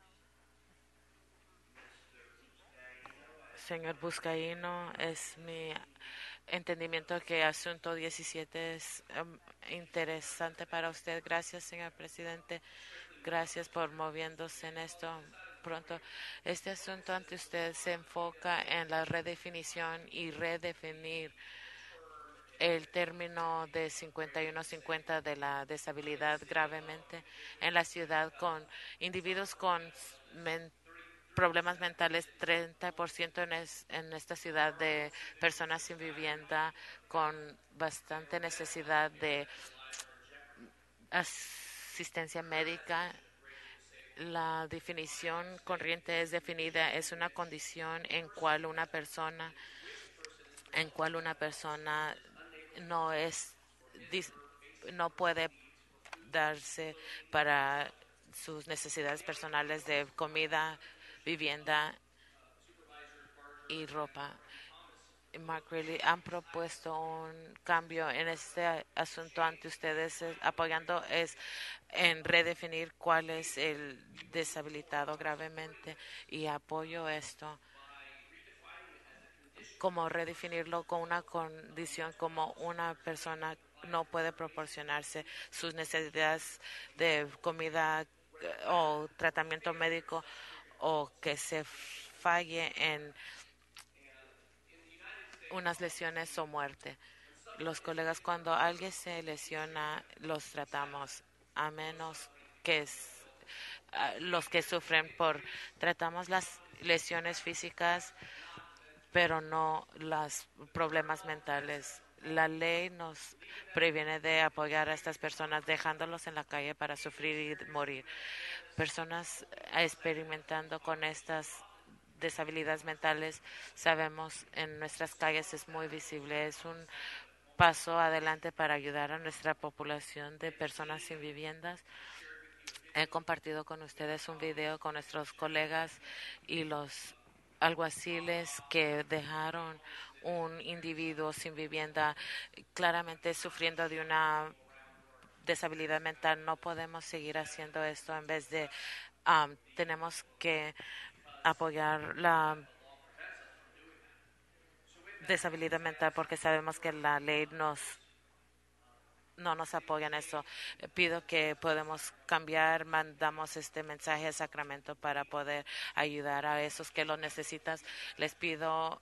Speaker 9: Señor Buscaino, es mi entendimiento que asunto 17 es interesante para usted. Gracias, señor presidente. Gracias por moviéndose en esto pronto. Este asunto ante usted se enfoca en la redefinición y redefinir el término de 51-50 de la deshabilidad gravemente en la ciudad con individuos con problemas mentales, 30% en esta ciudad de personas sin vivienda con bastante necesidad de asistencia médica. La definición corriente es definida, es una condición en cual una persona no puede darse para sus necesidades personales de comida, vivienda y ropa. Mark Reilly han propuesto un cambio en este asunto ante ustedes, apoyando en redefinir cuál es el deshabilitado gravemente, y apoyo esto como redefinirlo con una condición como una persona no puede proporcionarse sus necesidades de comida o tratamiento médico o que se falle en unas lesiones o muerte. Los colegas, cuando alguien se lesiona, los tratamos, a menos que los que sufren tratamos las lesiones físicas, pero no los problemas mentales. La ley nos previene de apoyar a estas personas dejándolos en la calle para sufrir y morir. Personas experimentando con estas deshabilidades mentales, sabemos en nuestras calles es muy visible. Es un paso adelante para ayudar a nuestra población de personas sin viviendas. He compartido con ustedes un video con nuestros colegas y los alguaciles que dejaron un individuo sin vivienda claramente sufriendo de una deshabilidad mental. No podemos seguir haciendo esto. En vez de tenemos que apoyar la deshabilidad mental porque sabemos que la ley no nos apoya en eso. Pido que podemos cambiar, mandamos este mensaje a Sacramento para poder ayudar a esos que lo necesitan. Les pido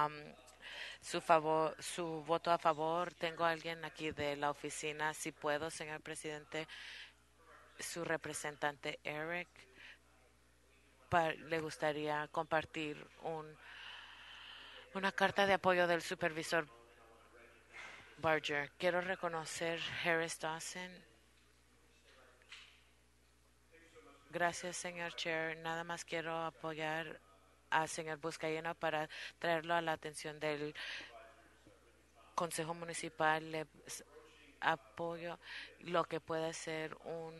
Speaker 9: su voto a favor. Tengo a alguien aquí de la oficina, si puedo, señor presidente, su representante Eric, le gustaría compartir una carta de apoyo del supervisor Barger. Quiero reconocer Harris Dawson. Gracias, señor Chair. Nada más quiero apoyar al señor Buscaino para traerlo a la atención del Consejo Municipal. Le apoyo lo que puede ser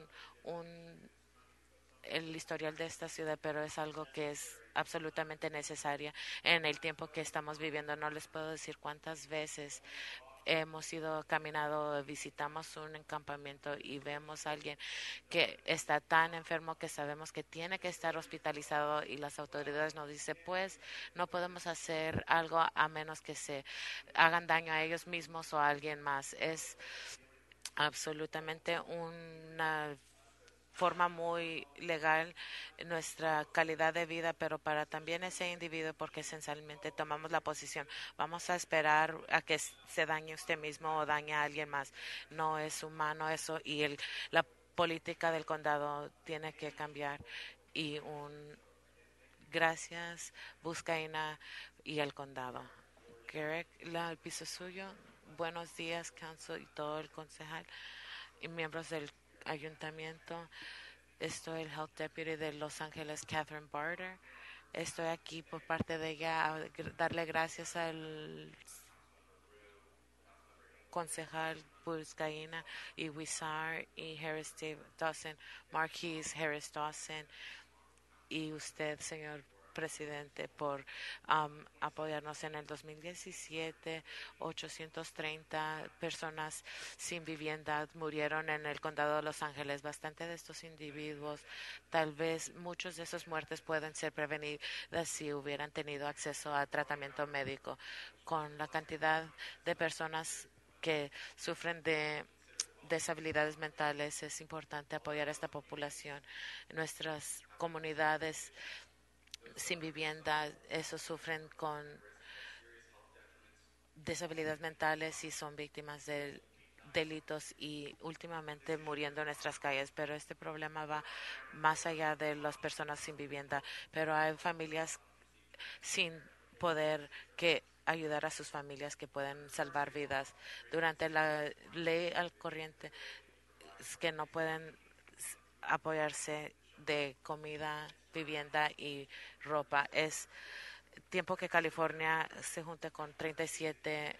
Speaker 9: el historial de esta ciudad, pero es algo que es absolutamente necesaria en el tiempo que estamos viviendo. No les puedo decir cuántas veces hemos ido caminando, visitamos un encampamiento y vemos a alguien que está tan enfermo que sabemos que tiene que estar hospitalizado y las autoridades nos dicen, pues no podemos hacer algo a menos que se hagan daño a ellos mismos o a alguien más. Es absolutamente una forma muy legal nuestra calidad de vida, pero para también ese individuo, porque esencialmente tomamos la posición, vamos a esperar a que se dañe usted mismo o dañe a alguien más. No es humano eso, y la política del condado tiene que cambiar. Y gracias, Buscaina y el condado. Garrick, el piso suyo. Buenos días, council y todo el concejal y miembros del ayuntamiento. Estoy el Health Deputy de Los Ángeles, Catherine Barter. Estoy aquí por parte de ella a darle gracias al concejal Buscaina y Wizar y Harris Dawson, Marquise Harris Dawson y usted, señor presidente, por apoyarnos. En el 2017. 830 personas sin vivienda murieron en el condado de Los Ángeles. Bastante de estos individuos, tal vez muchos de esas muertes pueden ser prevenidas si hubieran tenido acceso a tratamiento médico. Con la cantidad de personas que sufren de deshabilidades mentales, es importante apoyar a esta población. Nuestras comunidades sin vivienda, esos sufren con deshabilidades mentales y son víctimas de delitos y últimamente muriendo en nuestras calles, pero este problema va más allá de las personas sin vivienda, pero hay familias sin poder que ayudar a sus familias que pueden salvar vidas. Durante la ley al corriente que no pueden apoyarse de comida, vivienda y ropa. Es tiempo que California se junte con 37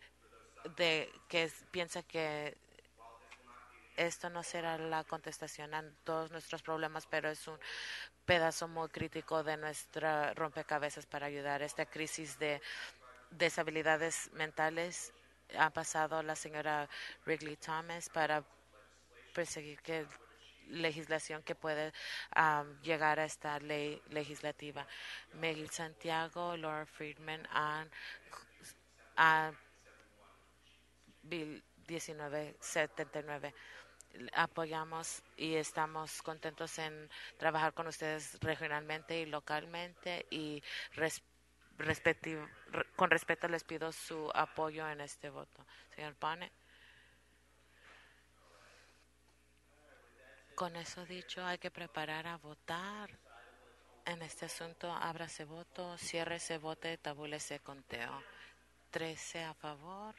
Speaker 9: piensa que esto no será la contestación a todos nuestros problemas, pero es un pedazo muy crítico de nuestra rompecabezas para ayudar. Esta crisis de deshabilidades mentales ha pasado la señora Wrigley Thomas para perseguir que legislación que puede llegar a esta ley legislativa. Miguel Santiago, Laura Friedman Bill 1979. Apoyamos y estamos contentos en trabajar con ustedes regionalmente y localmente y con respeto les pido su apoyo en este voto. Señor Bonnet. Con eso dicho, hay que preparar a votar. En este asunto, ábrase voto, ciérrese voto, tabúlese conteo. 13 a favor.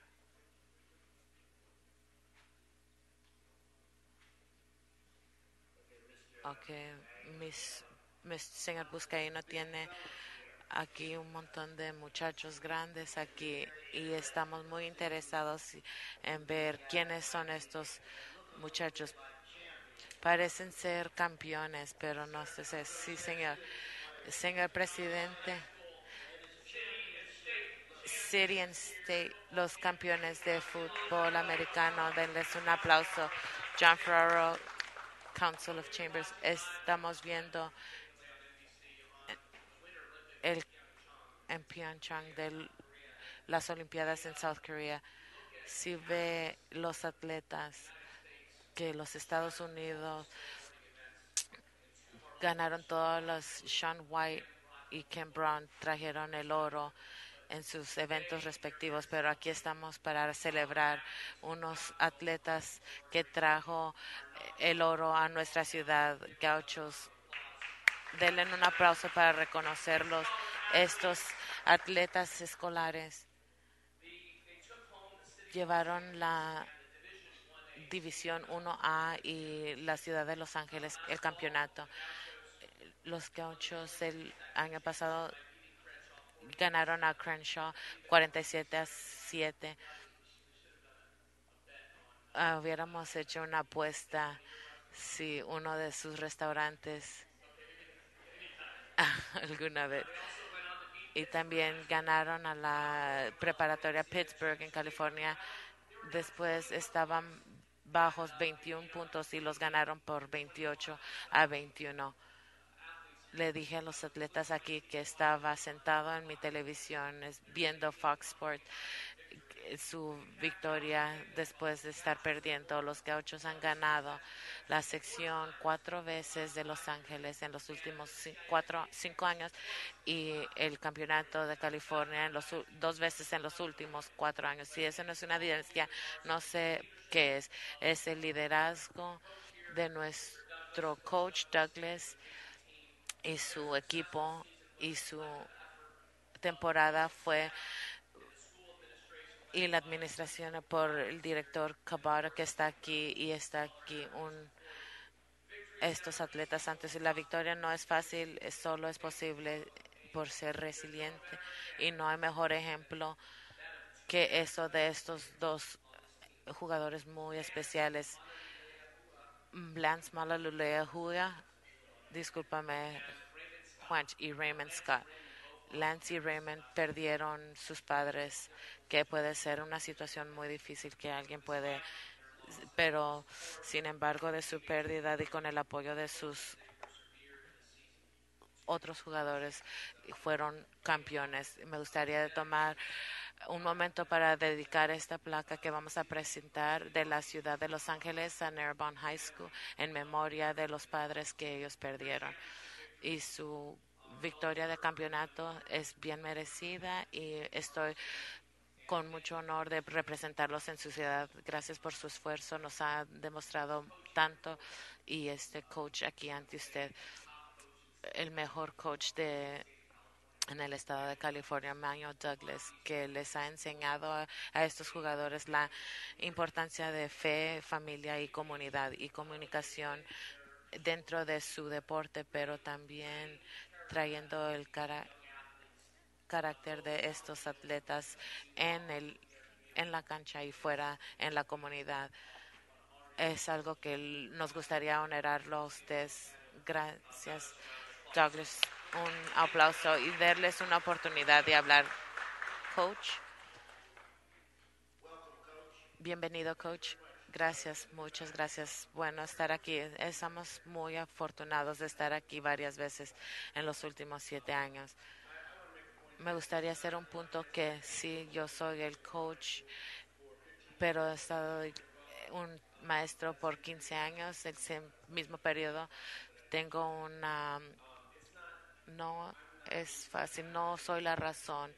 Speaker 9: Señor Buscaino tiene aquí un montón de muchachos grandes aquí y estamos muy interesados en ver quiénes son estos muchachos. Parecen ser campeones, pero no sé. Sí, señor. Señor presidente, City and State, los campeones de fútbol americano, denles un aplauso. John Ferraro, Council of Chambers, estamos viendo en Pyeongchang de las Olimpiadas en South Korea. Si ve los atletas que los Estados Unidos ganaron todos, los Shaun White y Ken Brown trajeron el oro en sus eventos respectivos, pero aquí estamos para celebrar unos atletas que trajo el oro a nuestra ciudad, gauchos. Denle un aplauso para reconocerlos, estos atletas escolares. llevaron la División 1A y la ciudad de Los Ángeles el campeonato. Los Gauchos el año pasado ganaron a Crenshaw 47-7. Hubiéramos hecho una apuesta si uno de sus restaurantes alguna vez. Y también ganaron a la preparatoria Pittsburgh en California. Después estaban bajos 21 puntos y los ganaron por 28-21. Le dije a los atletas aquí que estaba sentado en mi televisión viendo Fox Sports su victoria después de estar perdiendo. Los Gauchos han ganado la sección 4 veces de Los Ángeles en los últimos 5 años y el campeonato de California 2 veces en los últimos 4 años. Si eso no es una evidencia, no sé qué es. Es el liderazgo de nuestro coach Douglas y su equipo, y su temporada fue, y la administración por el director Cabara, que está aquí, y está aquí estos atletas antes. Y la victoria no es fácil, solo es posible por ser resiliente, y no hay mejor ejemplo que eso de estos dos jugadores muy especiales. Lance Malalulea Julia, discúlpame, Juan, y Raymond Scott. Lance y Raymond perdieron sus padres, que puede ser una situación muy difícil que alguien puede, pero sin embargo de su pérdida y con el apoyo de sus otros jugadores fueron campeones. Me gustaría tomar un momento para dedicar esta placa que vamos a presentar de la ciudad de Los Ángeles a Narbonne High School en memoria de los padres que ellos perdieron. Y su victoria de campeonato es bien merecida y estoy con mucho honor de representarlos en su ciudad. Gracias por su esfuerzo, nos ha demostrado tanto, y este coach aquí ante usted, el mejor coach en el estado de California, Manuel Douglas, que les ha enseñado a estos jugadores la importancia de fe, familia y comunidad y comunicación dentro de su deporte, pero también trayendo el carácter de estos atletas en la cancha y fuera en la comunidad. Es algo que nos gustaría honorarlo a ustedes. Gracias, Douglas. Un aplauso y darles una oportunidad de hablar. Coach. Bienvenido, coach. Gracias, muchas gracias. Bueno, estar aquí. Estamos muy afortunados de estar aquí varias veces en los últimos 7 años. Me gustaría hacer un punto que sí, yo soy el coach, pero he estado un maestro por 15 años, ese mismo periodo. Tengo no es fácil, no soy la razón,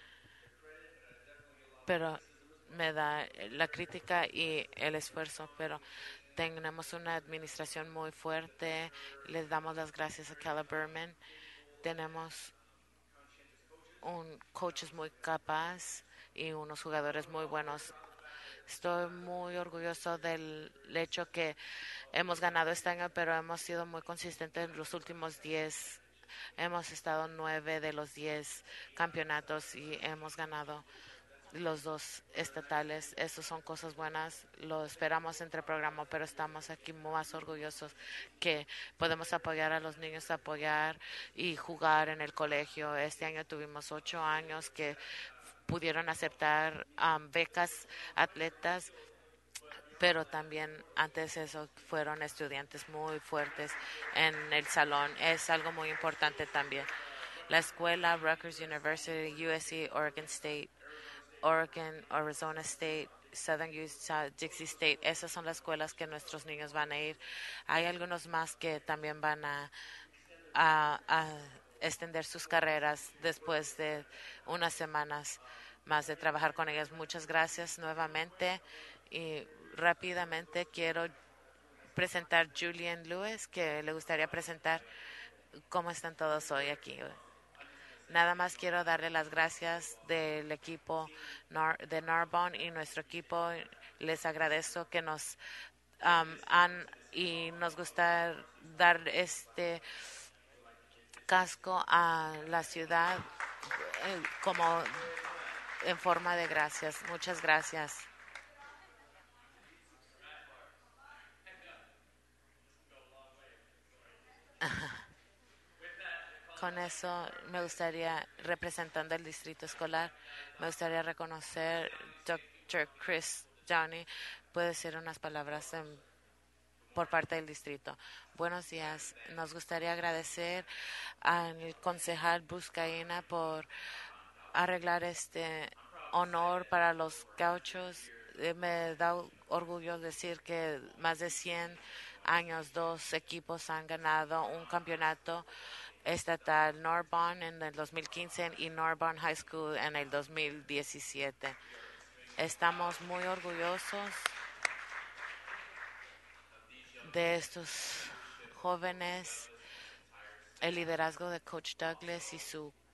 Speaker 9: pero me da la crítica y el esfuerzo, pero tenemos una administración muy fuerte. Les damos las gracias a Cala Berman. Tenemos un coaches muy capaz y unos jugadores muy buenos. Estoy muy orgulloso del hecho que hemos ganado este año, pero hemos sido muy consistentes en los últimos 10. Hemos estado 9 de los 10 campeonatos y hemos ganado los 2 estatales. Esas son cosas buenas. Lo esperamos entre el programa, pero estamos aquí más orgullosos que podemos apoyar a los niños, apoyar y jugar en el colegio. Este año tuvimos 8 años que pudieron aceptar becas atletas, pero también antes de eso fueron estudiantes muy fuertes en el salón. Es algo muy importante también. La escuela, Rutgers University, USC, Oregon State, Oregon, Arizona State, Southern Utah, Dixie State, esas son las escuelas que nuestros niños van a ir. Hay algunos más que también van a extender sus carreras después de unas semanas más de trabajar con ellas. Muchas gracias nuevamente, y rápidamente quiero presentar Julian Lewis, que le gustaría presentar. ¿Cómo están todos hoy aquí? Nada más quiero darle las gracias del equipo de Narbonne y nuestro equipo. Les agradezco que nos han y nos gusta dar este casco a la ciudad como en forma de gracias. Muchas gracias. Con eso me gustaría, representando el distrito escolar, me gustaría reconocer Dr. Chris Downey. Puede decir unas palabras por parte del distrito. Buenos días. Nos gustaría agradecer al concejal Buscaína por arreglar este honor para los gauchos. Me da orgullo decir que más de 100 años 2 equipos han ganado un campeonato estatal, Narbonne en el 2015 y Narbonne High School en el 2017. Estamos muy orgullosos de estos jóvenes, el liderazgo de Coach Douglas y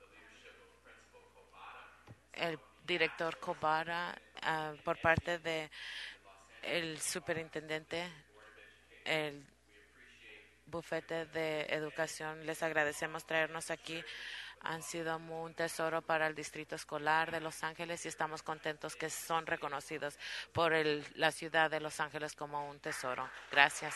Speaker 9: el director Kobara, por parte de el superintendente, el bufete de educación. Les agradecemos traernos aquí. Han sido un tesoro para el distrito escolar de Los Ángeles y estamos contentos que son reconocidos por la ciudad de Los Ángeles como un tesoro. Gracias.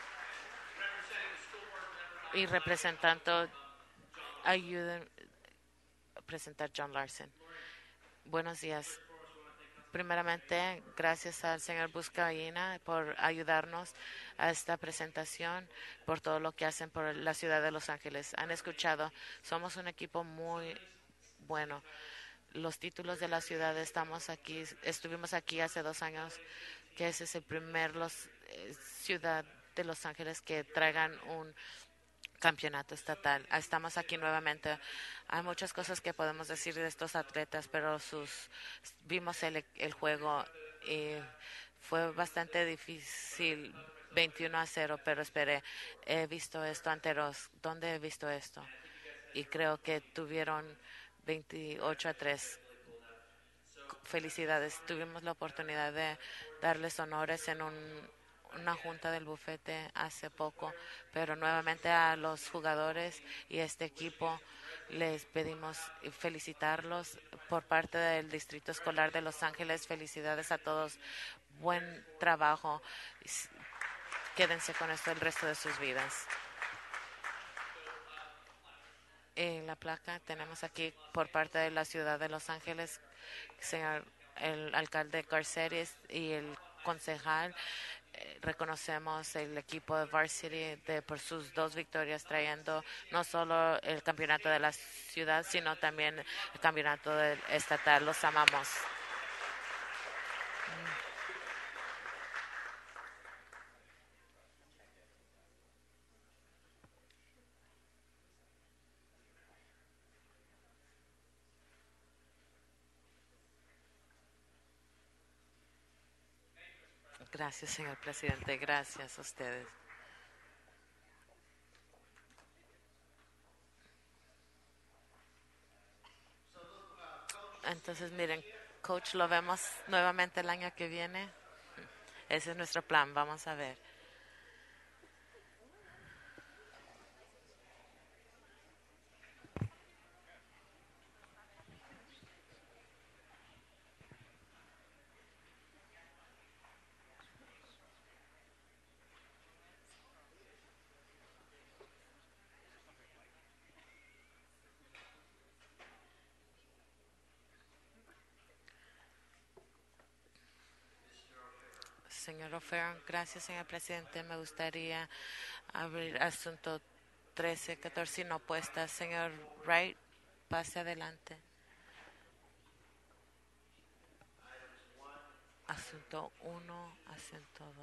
Speaker 9: Y representando, ayuden a presentar John Larson. Buenos días. Primeramente, gracias al señor Buscaína por ayudarnos a esta presentación, por todo lo que hacen por la ciudad de Los Ángeles. Han escuchado, somos un equipo muy bueno. Los títulos de la ciudad, estuvimos aquí hace 2 años, que ese es el primer ciudad de Los Ángeles que traigan un campeonato estatal. Estamos aquí nuevamente. Hay muchas cosas que podemos decir de estos atletas, pero vimos el juego y fue bastante difícil, 21-0, pero he visto esto anteros. ¿Dónde he visto esto? Y creo que tuvieron 28-3. Felicidades. Tuvimos la oportunidad de darles honores en una junta del bufete hace poco, pero nuevamente a los jugadores y este equipo les pedimos felicitarlos por parte del Distrito Escolar de Los Ángeles. Felicidades a todos. Buen trabajo. Quédense con esto el resto de sus vidas. En la placa tenemos aquí por parte de la ciudad de Los Ángeles, el alcalde Garceres y el concejal. Reconocemos el equipo de Varsity por sus 2 victorias, trayendo no solo el campeonato de la ciudad, sino también el campeonato estatal. Los amamos. Gracias, señor presidente. Gracias a ustedes. Entonces, miren, coach, lo vemos nuevamente el año que viene. Ese es nuestro plan. Vamos a ver. Señor O'Farrell, gracias, señor presidente. Me gustaría abrir asunto 13-14 sin opuestas. Señor Wright, pase adelante. Asunto 1, asunto 2.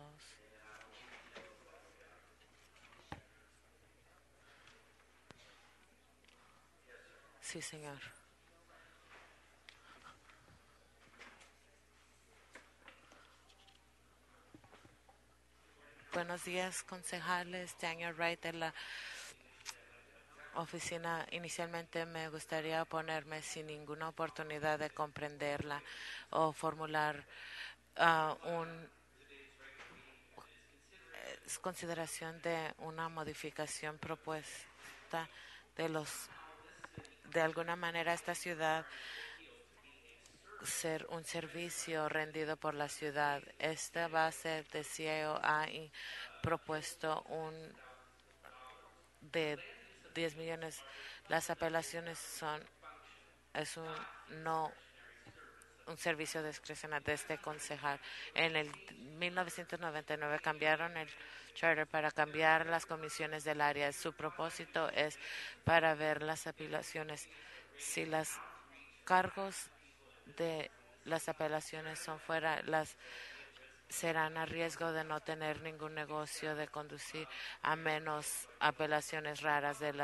Speaker 9: Sí, señor. Buenos días, concejales. Daniel Wright de la oficina, inicialmente me gustaría oponerme sin ninguna oportunidad de comprenderla o formular una consideración de una modificación propuesta de alguna manera esta ciudad ser un servicio rendido por la ciudad. Esta base de CIO ha propuesto de 10 millones. Las apelaciones es un servicio discrecional de este concejal. En el 1999 cambiaron el charter para cambiar las comisiones del área. Su propósito es para ver las apelaciones. Si los cargos de las apelaciones son fuera, serán a riesgo de no tener ningún negocio de conducir a menos apelaciones raras de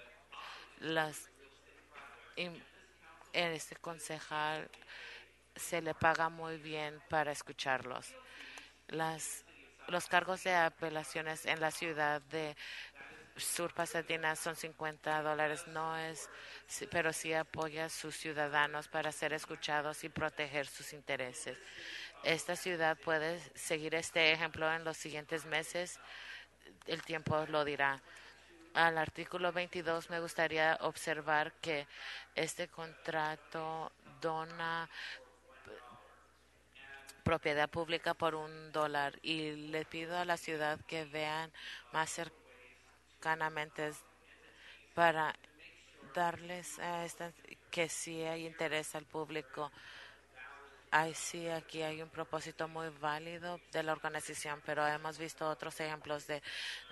Speaker 9: este concejal se le paga muy bien para escucharlos. Los cargos de apelaciones en la ciudad de Sur Pasadena son $50, pero sí apoya a sus ciudadanos para ser escuchados y proteger sus intereses. Esta ciudad puede seguir este ejemplo en los siguientes meses. El tiempo lo dirá. Al artículo 22 me gustaría observar que este contrato dona propiedad pública por $1 y le pido a la ciudad que vean más cercanamente para darles a que sí hay interés al público. Aquí hay un propósito muy válido de la organización, pero hemos visto otros ejemplos de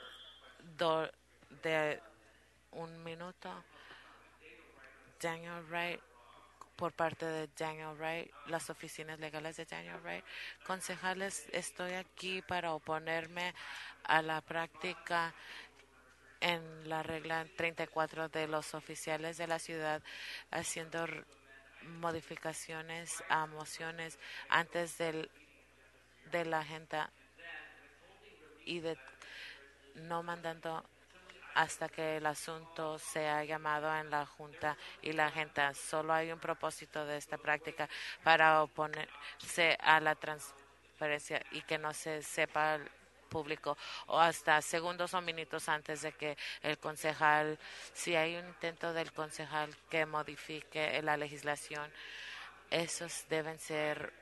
Speaker 9: un minuto. Daniel Wright, por parte de Daniel Wright, las oficinas legales de Daniel Wright. Concejales, estoy aquí para oponerme a la práctica en la regla 34 de los oficiales de la ciudad haciendo modificaciones a mociones antes de la agenda y no mandando hasta que el asunto sea llamado en la junta y la agenda. Solo hay un propósito de esta práctica para oponerse a la transparencia y que no se sepa al público o hasta segundos o minutos antes de que el concejal, si hay un intento del concejal que modifique la legislación, esos deben ser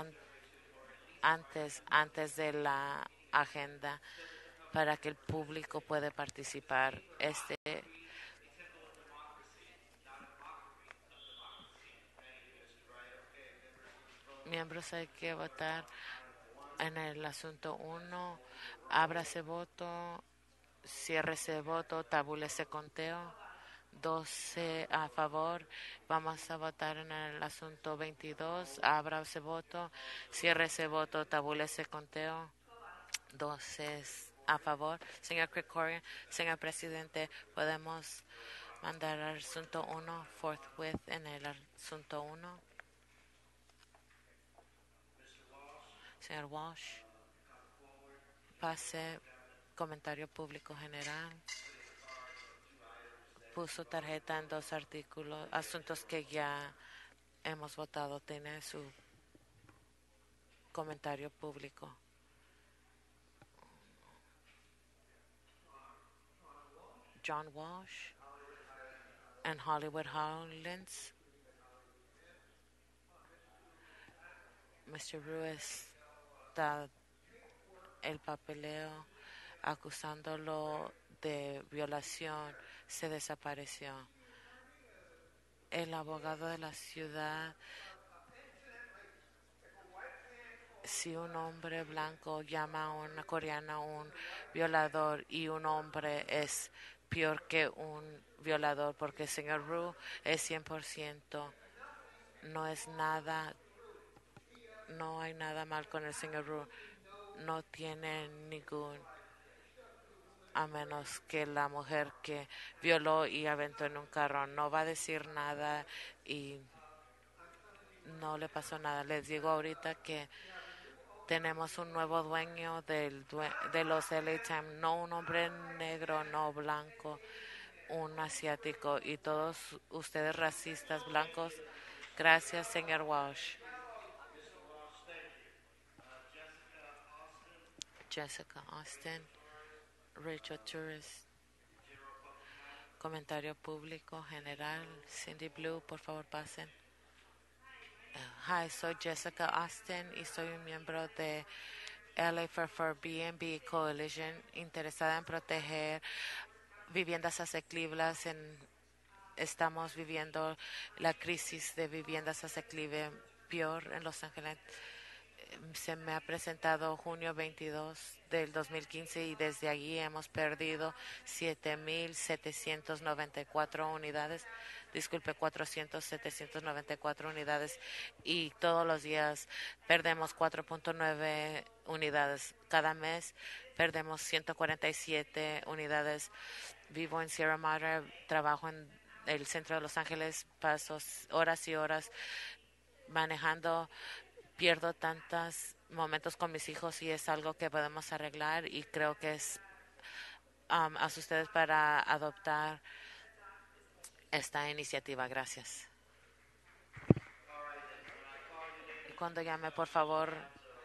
Speaker 9: antes de la agenda para que el público pueda participar. Miembros, hay que votar en el asunto 1. Ábrase voto, ciérrese voto, tabúlese conteo. 12 a favor. Vamos a votar en el asunto 22. Ábrase voto, ciérrese voto, tabúlese conteo. 12 a favor. Señor Krikorian, señor presidente, podemos mandar al asunto 1 forthwith en el asunto 1. Señor Walsh, pase comentario público general. Puso tarjeta en 2 asuntos que ya hemos votado. Tiene su comentario público. John Walsh and Hollywood Highlands. Mr. Ruiz da el papeleo acusándolo de violación. Se desapareció. El abogado de la ciudad, si un hombre blanco llama a una coreana un violador y un hombre es peor que un violador, porque el señor Ru es 100%, no hay nada mal con el señor Ru, no tiene a menos que la mujer que violó y aventó en un carro no va a decir nada y no le pasó nada. Les digo ahorita que tenemos un nuevo dueño de los LA Times, no un hombre negro, no blanco, un asiático y todos ustedes racistas blancos. Gracias, señor Walsh. Jessica Austin, Rachel Torres. Comentario público general. Cindy Blue, por favor, pasen. Hi, soy Jessica Austin y soy un miembro de LA for B&B Coalition, interesada en proteger viviendas asequibles. Estamos viviendo la crisis de viviendas asequibles peor en Los Ángeles. Se me ha presentado junio 22 del 2015 y desde allí hemos perdido 794 unidades. Disculpe, 794 unidades y todos los días perdemos 4.9 unidades. Cada mes perdemos 147 unidades. Vivo en Sierra Madre, trabajo en el centro de Los Ángeles, paso horas y horas manejando. Pierdo tantos momentos con mis hijos y es algo que podemos arreglar y creo que es a ustedes para adoptar esta iniciativa. Gracias. Y cuando llame, por favor,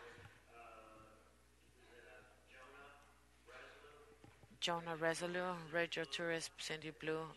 Speaker 9: Jonah Resolu, Rachel Torres, Cindy Blue,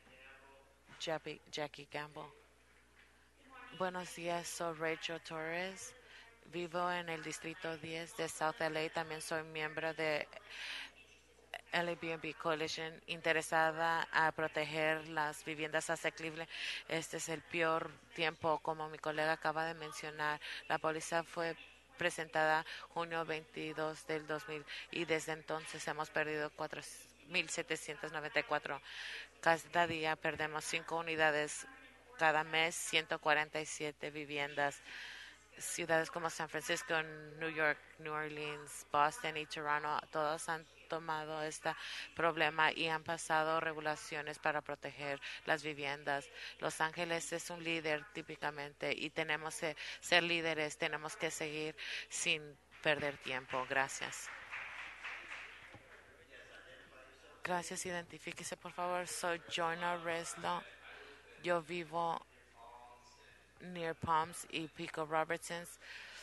Speaker 9: Jackie Gamble. Buenos días, soy Rachel Torres. Vivo en el distrito 10 de South LA. También soy miembro de LA B&B Coalition, interesada a proteger las viviendas asequibles. Este es el peor tiempo, como mi colega acaba de mencionar. La póliza fue presentada junio 22 del 2000 y desde entonces hemos perdido 4.794. Cada día perdemos 5 unidades. Cada mes 147 viviendas. Ciudades como San Francisco, New York, New Orleans, Boston y Toronto, todos han tomado este problema y han pasado regulaciones para proteger las viviendas. Los Ángeles es un líder típicamente y tenemos que ser líderes, tenemos que seguir sin perder tiempo. Gracias. Gracias, identifíquese por favor. Soy Jonah Reslo. Yo vivo near Palms y Pico Robertsons.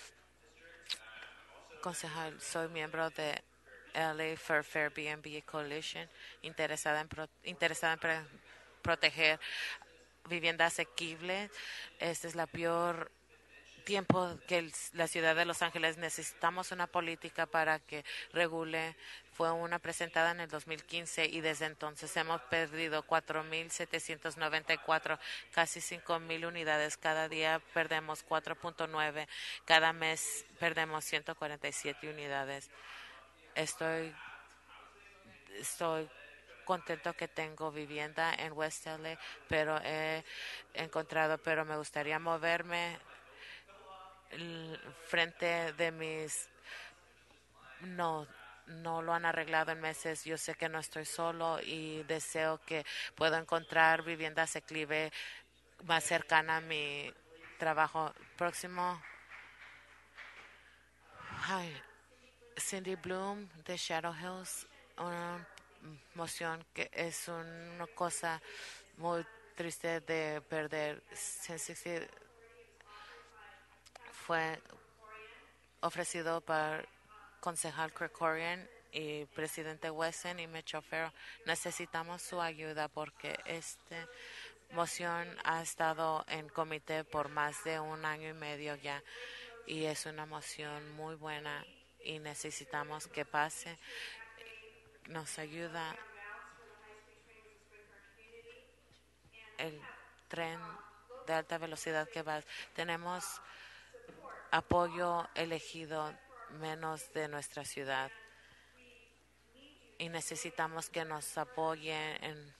Speaker 9: Concejal, soy miembro de LA for Fair B&B Coalition, interesada en proteger vivienda asequible. Este es la peor tiempo que la ciudad de Los Ángeles. Necesitamos una política para que regule. Fue una presentada en el 2015 y desde entonces hemos perdido 4.794, casi 5.000 unidades. Cada día perdemos 4.9. Cada mes perdemos 147 unidades. Estoy contento que tengo vivienda en West LA, pero pero me gustaría moverme frente de mis no lo han arreglado en meses. Yo sé que no estoy solo y deseo que pueda encontrar vivienda asequible más cercana a mi trabajo próximo. Hi, Cindy Bloom de Shadow Hills. Una moción que es una cosa muy triste de perder. Fue ofrecido por concejal Krikorian y presidente Wesson y Mitch O'Farrell. Necesitamos su ayuda porque esta moción ha estado en comité por más de 1 año y medio ya y es una moción muy buena y necesitamos que pase. Nos ayuda el tren de alta velocidad que va. Tenemos apoyo elegido menos de nuestra ciudad y necesitamos que nos apoyen en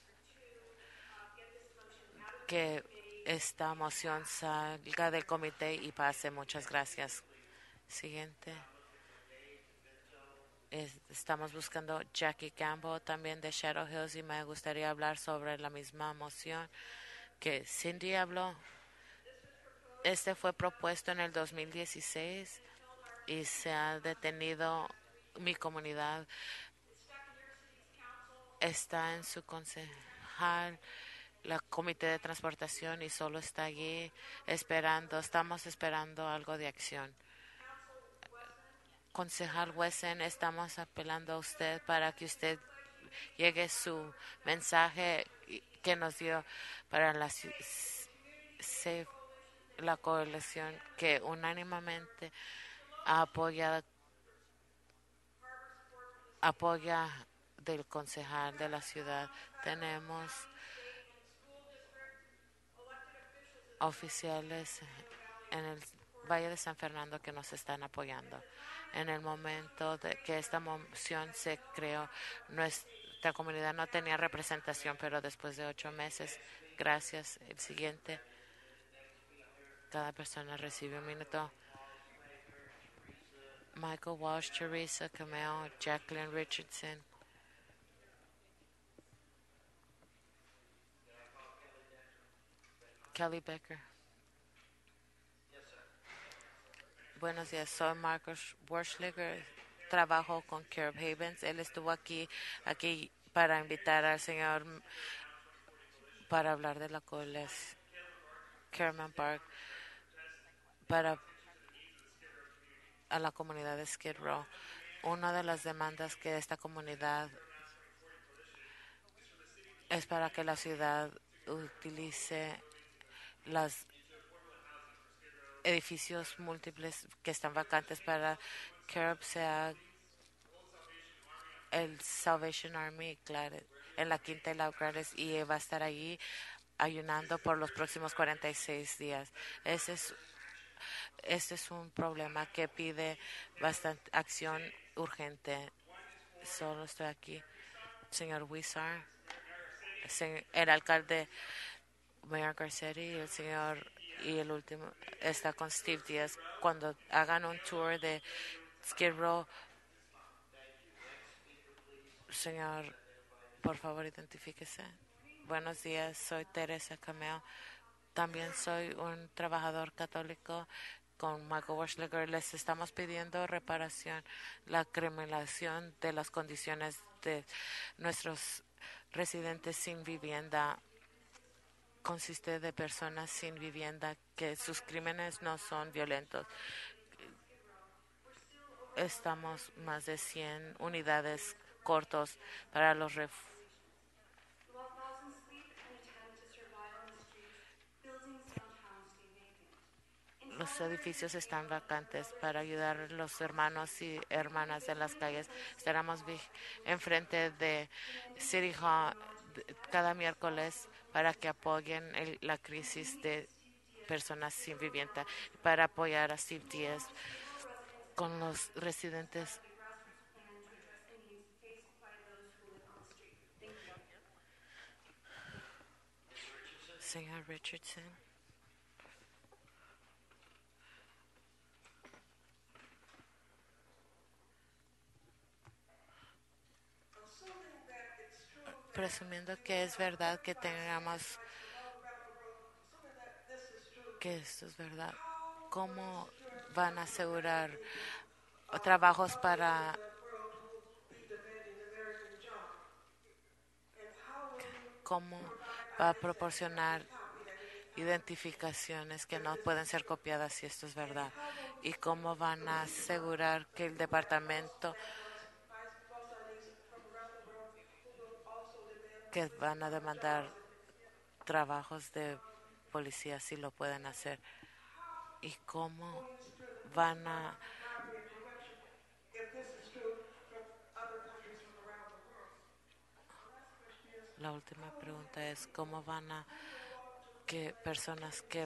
Speaker 9: que esta moción salga del comité y pase. Muchas gracias. Siguiente. Estamos buscando Jackie Campbell también de Shadow Hills y me gustaría hablar sobre la misma moción que Cindy habló. Este fue propuesto en el 2016 y se ha detenido. Mi comunidad está en su concejal concejal, la comité de transportación y solo está allí estamos esperando algo de acción. Concejal Wesson, estamos apelando a usted para que usted llegue su mensaje que nos dio para la coalición que unánimemente apoya del concejal de la ciudad. Tenemos oficiales en el Valle de San Fernando que nos están apoyando. En el momento de que esta moción se creó, nuestra comunidad no tenía representación, pero después de 8 meses, gracias. El siguiente, cada persona recibe 1 minuto. Michael Walsh, Teresa Cameo, Jacqueline Richardson. Kelly Becker. Buenos días, soy Marcos Warschliger, trabajo con Curb Havens. Él estuvo aquí para invitar al señor para hablar de la colección Kerman Park a la comunidad de Skid Row. Una de las demandas que esta comunidad es para que la ciudad utilice los edificios múltiples que están vacantes para Curb sea el Salvation Army en la Quinta y la Gladys, y va a estar allí ayunando por los próximos 46 días. Este es un problema que pide bastante acción urgente. Solo estoy aquí. Señor Wizard, el alcalde Mayor Garcetti, y el último está con Steve Díaz. Cuando hagan un tour de Skid Row, señor, por favor, identifíquese. Buenos días, soy Teresa Cameo. También soy un trabajador católico con Michael Warschliger. Les estamos pidiendo reparación, la criminalización de las condiciones de nuestros residentes sin vivienda. Consiste de personas sin vivienda que sus crímenes no son violentos. Estamos más de 100 unidades cortos para los Los edificios están vacantes para ayudar a los hermanos y hermanas de las calles. Estaremos enfrente de City Hall cada miércoles para que apoyen la crisis de personas sin vivienda, para apoyar a Steve Díaz con los residentes. Señor Richardson. Presumiendo que es verdad que tengamos que esto es verdad, ¿cómo van a asegurar trabajos para cómo va a proporcionar identificaciones que no pueden ser copiadas si esto es verdad? ¿Y cómo van a asegurar que el departamento que van a demandar trabajos de policía si lo pueden hacer? ¿Y cómo van a La última pregunta es cómo van a que personas que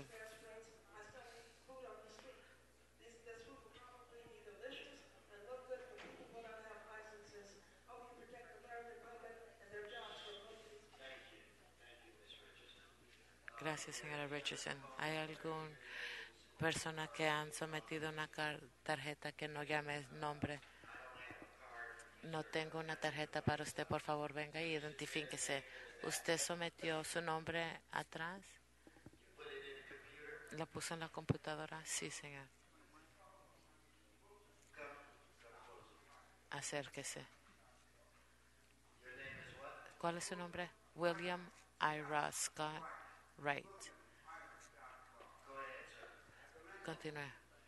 Speaker 9: Gracias, señora Richardson. ¿Hay alguna persona que han sometido una tarjeta que no llame nombre? No tengo una tarjeta para usted. Por favor, venga y identifíquese. ¿Usted sometió su nombre atrás? ¿Lo puso en la computadora? Sí, señor. Acérquese. ¿Cuál es su nombre? William Ira Scott Wright. Continúe.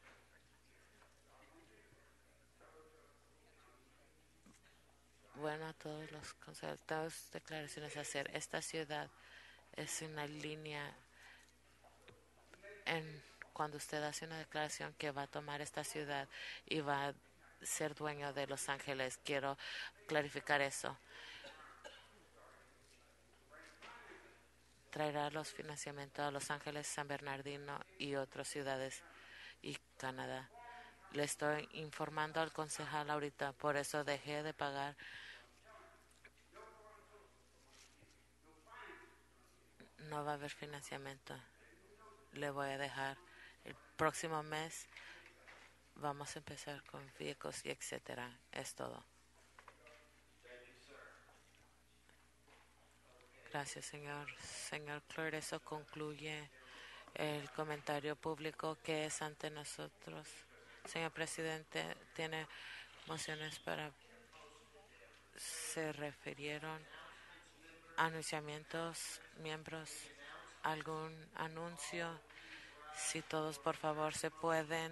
Speaker 9: Bueno, todos los consultados declaraciones a hacer. Esta ciudad es una línea cuando usted hace una declaración que va a tomar esta ciudad y va a ser dueño de Los Ángeles. Quiero clarificar eso. Traerá los financiamientos a Los Ángeles, San Bernardino y otras ciudades y Canadá. Le estoy informando al concejal ahorita, por eso dejé de pagar. No va a haber financiamiento. Le voy a dejar. El próximo mes vamos a empezar con vehículos y etcétera. Es todo. Gracias, señor. Señor Clerk, eso concluye el comentario público que es ante nosotros. Señor presidente, tiene mociones para... Se refirieron anunciamientos, miembros, algún anuncio. Si todos, por favor, se pueden...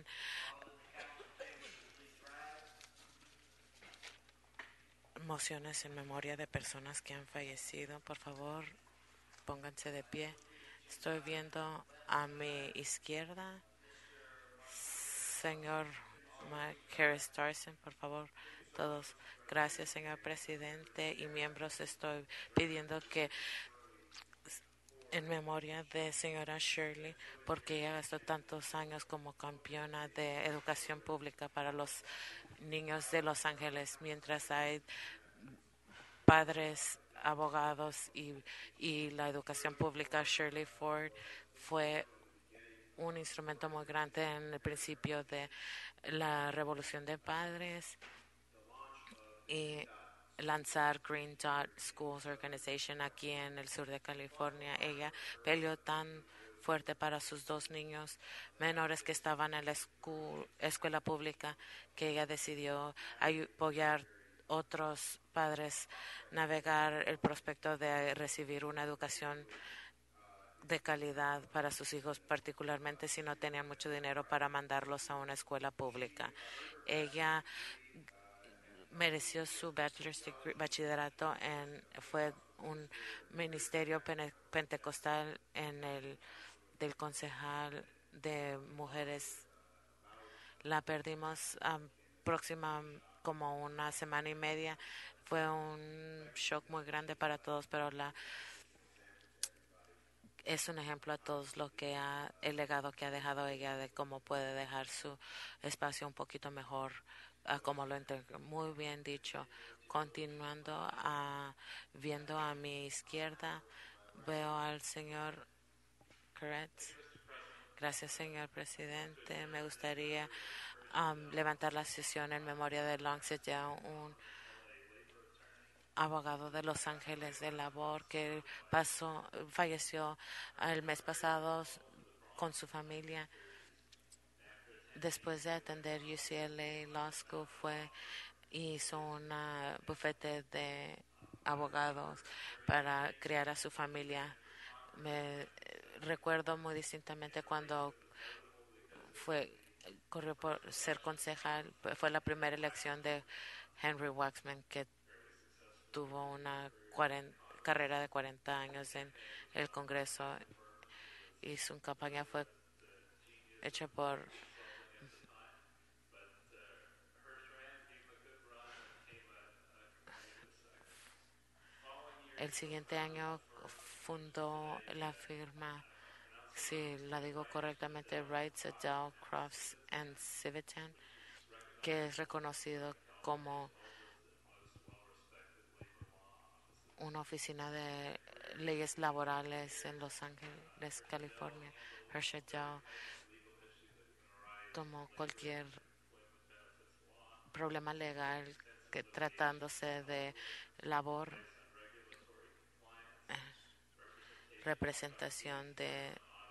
Speaker 9: Mociones en memoria de personas que han fallecido. Por favor, pónganse de pie. Estoy viendo a mi izquierda. Señor Harris Tarson, por favor, todos. Gracias, señor presidente y miembros. Estoy pidiendo que en memoria de señora Shirley, porque ella gastó tantos años como campeona de educación pública para los niños de Los Ángeles, mientras hay padres, abogados y la educación pública. Shirley Ford fue un instrumento muy grande en el principio de la revolución de padres y lanzar Green Dot Schools Organization aquí en el sur de California. Ella peleó tan fuerte para sus dos niños menores que estaban en la escuela pública que ella decidió apoyar otros padres navegar el prospecto de recibir una educación de calidad para sus hijos, particularmente si no tenían mucho dinero para mandarlos a una escuela pública. Ella mereció su bachillerato fue un ministerio pentecostal del concejal de mujeres. La perdimos próxima como una semana y media. Fue un shock muy grande para todos, pero es un ejemplo a todos el legado que ha dejado ella de cómo puede dejar su espacio un poquito mejor, como lo entiendo. Muy bien dicho. Continuando, viendo a mi izquierda, veo al señor Koretz. Gracias, señor presidente. Me gustaría levantar la sesión en memoria de Longset Young, un abogado de Los Ángeles de labor que falleció el mes pasado con su familia. Después de atender UCLA Law School, hizo un bufete de abogados para criar a su familia. Me recuerdo muy distintamente cuando corrió por ser concejal. Fue la primera elección de Henry Waxman, que tuvo una carrera de 40 años en el Congreso, y su campaña fue hecha por el siguiente año fundó la firma, si la digo correctamente, Wright, Sedell, Crofts and Civitan, que es reconocido como una oficina de leyes laborales en Los Ángeles, California. Herschel Dow tomó cualquier problema legal que tratándose de labor, representación de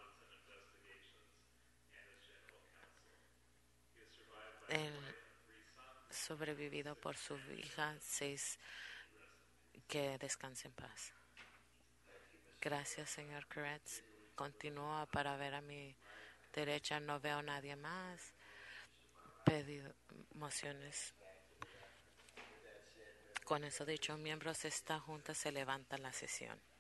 Speaker 9: el sobrevivido por su hija, que descanse en paz. Gracias, señor Koretz. Continúa para ver a mi derecha. No veo a nadie más. Pedido mociones. Con eso dicho, miembros de esta junta se levanta la sesión.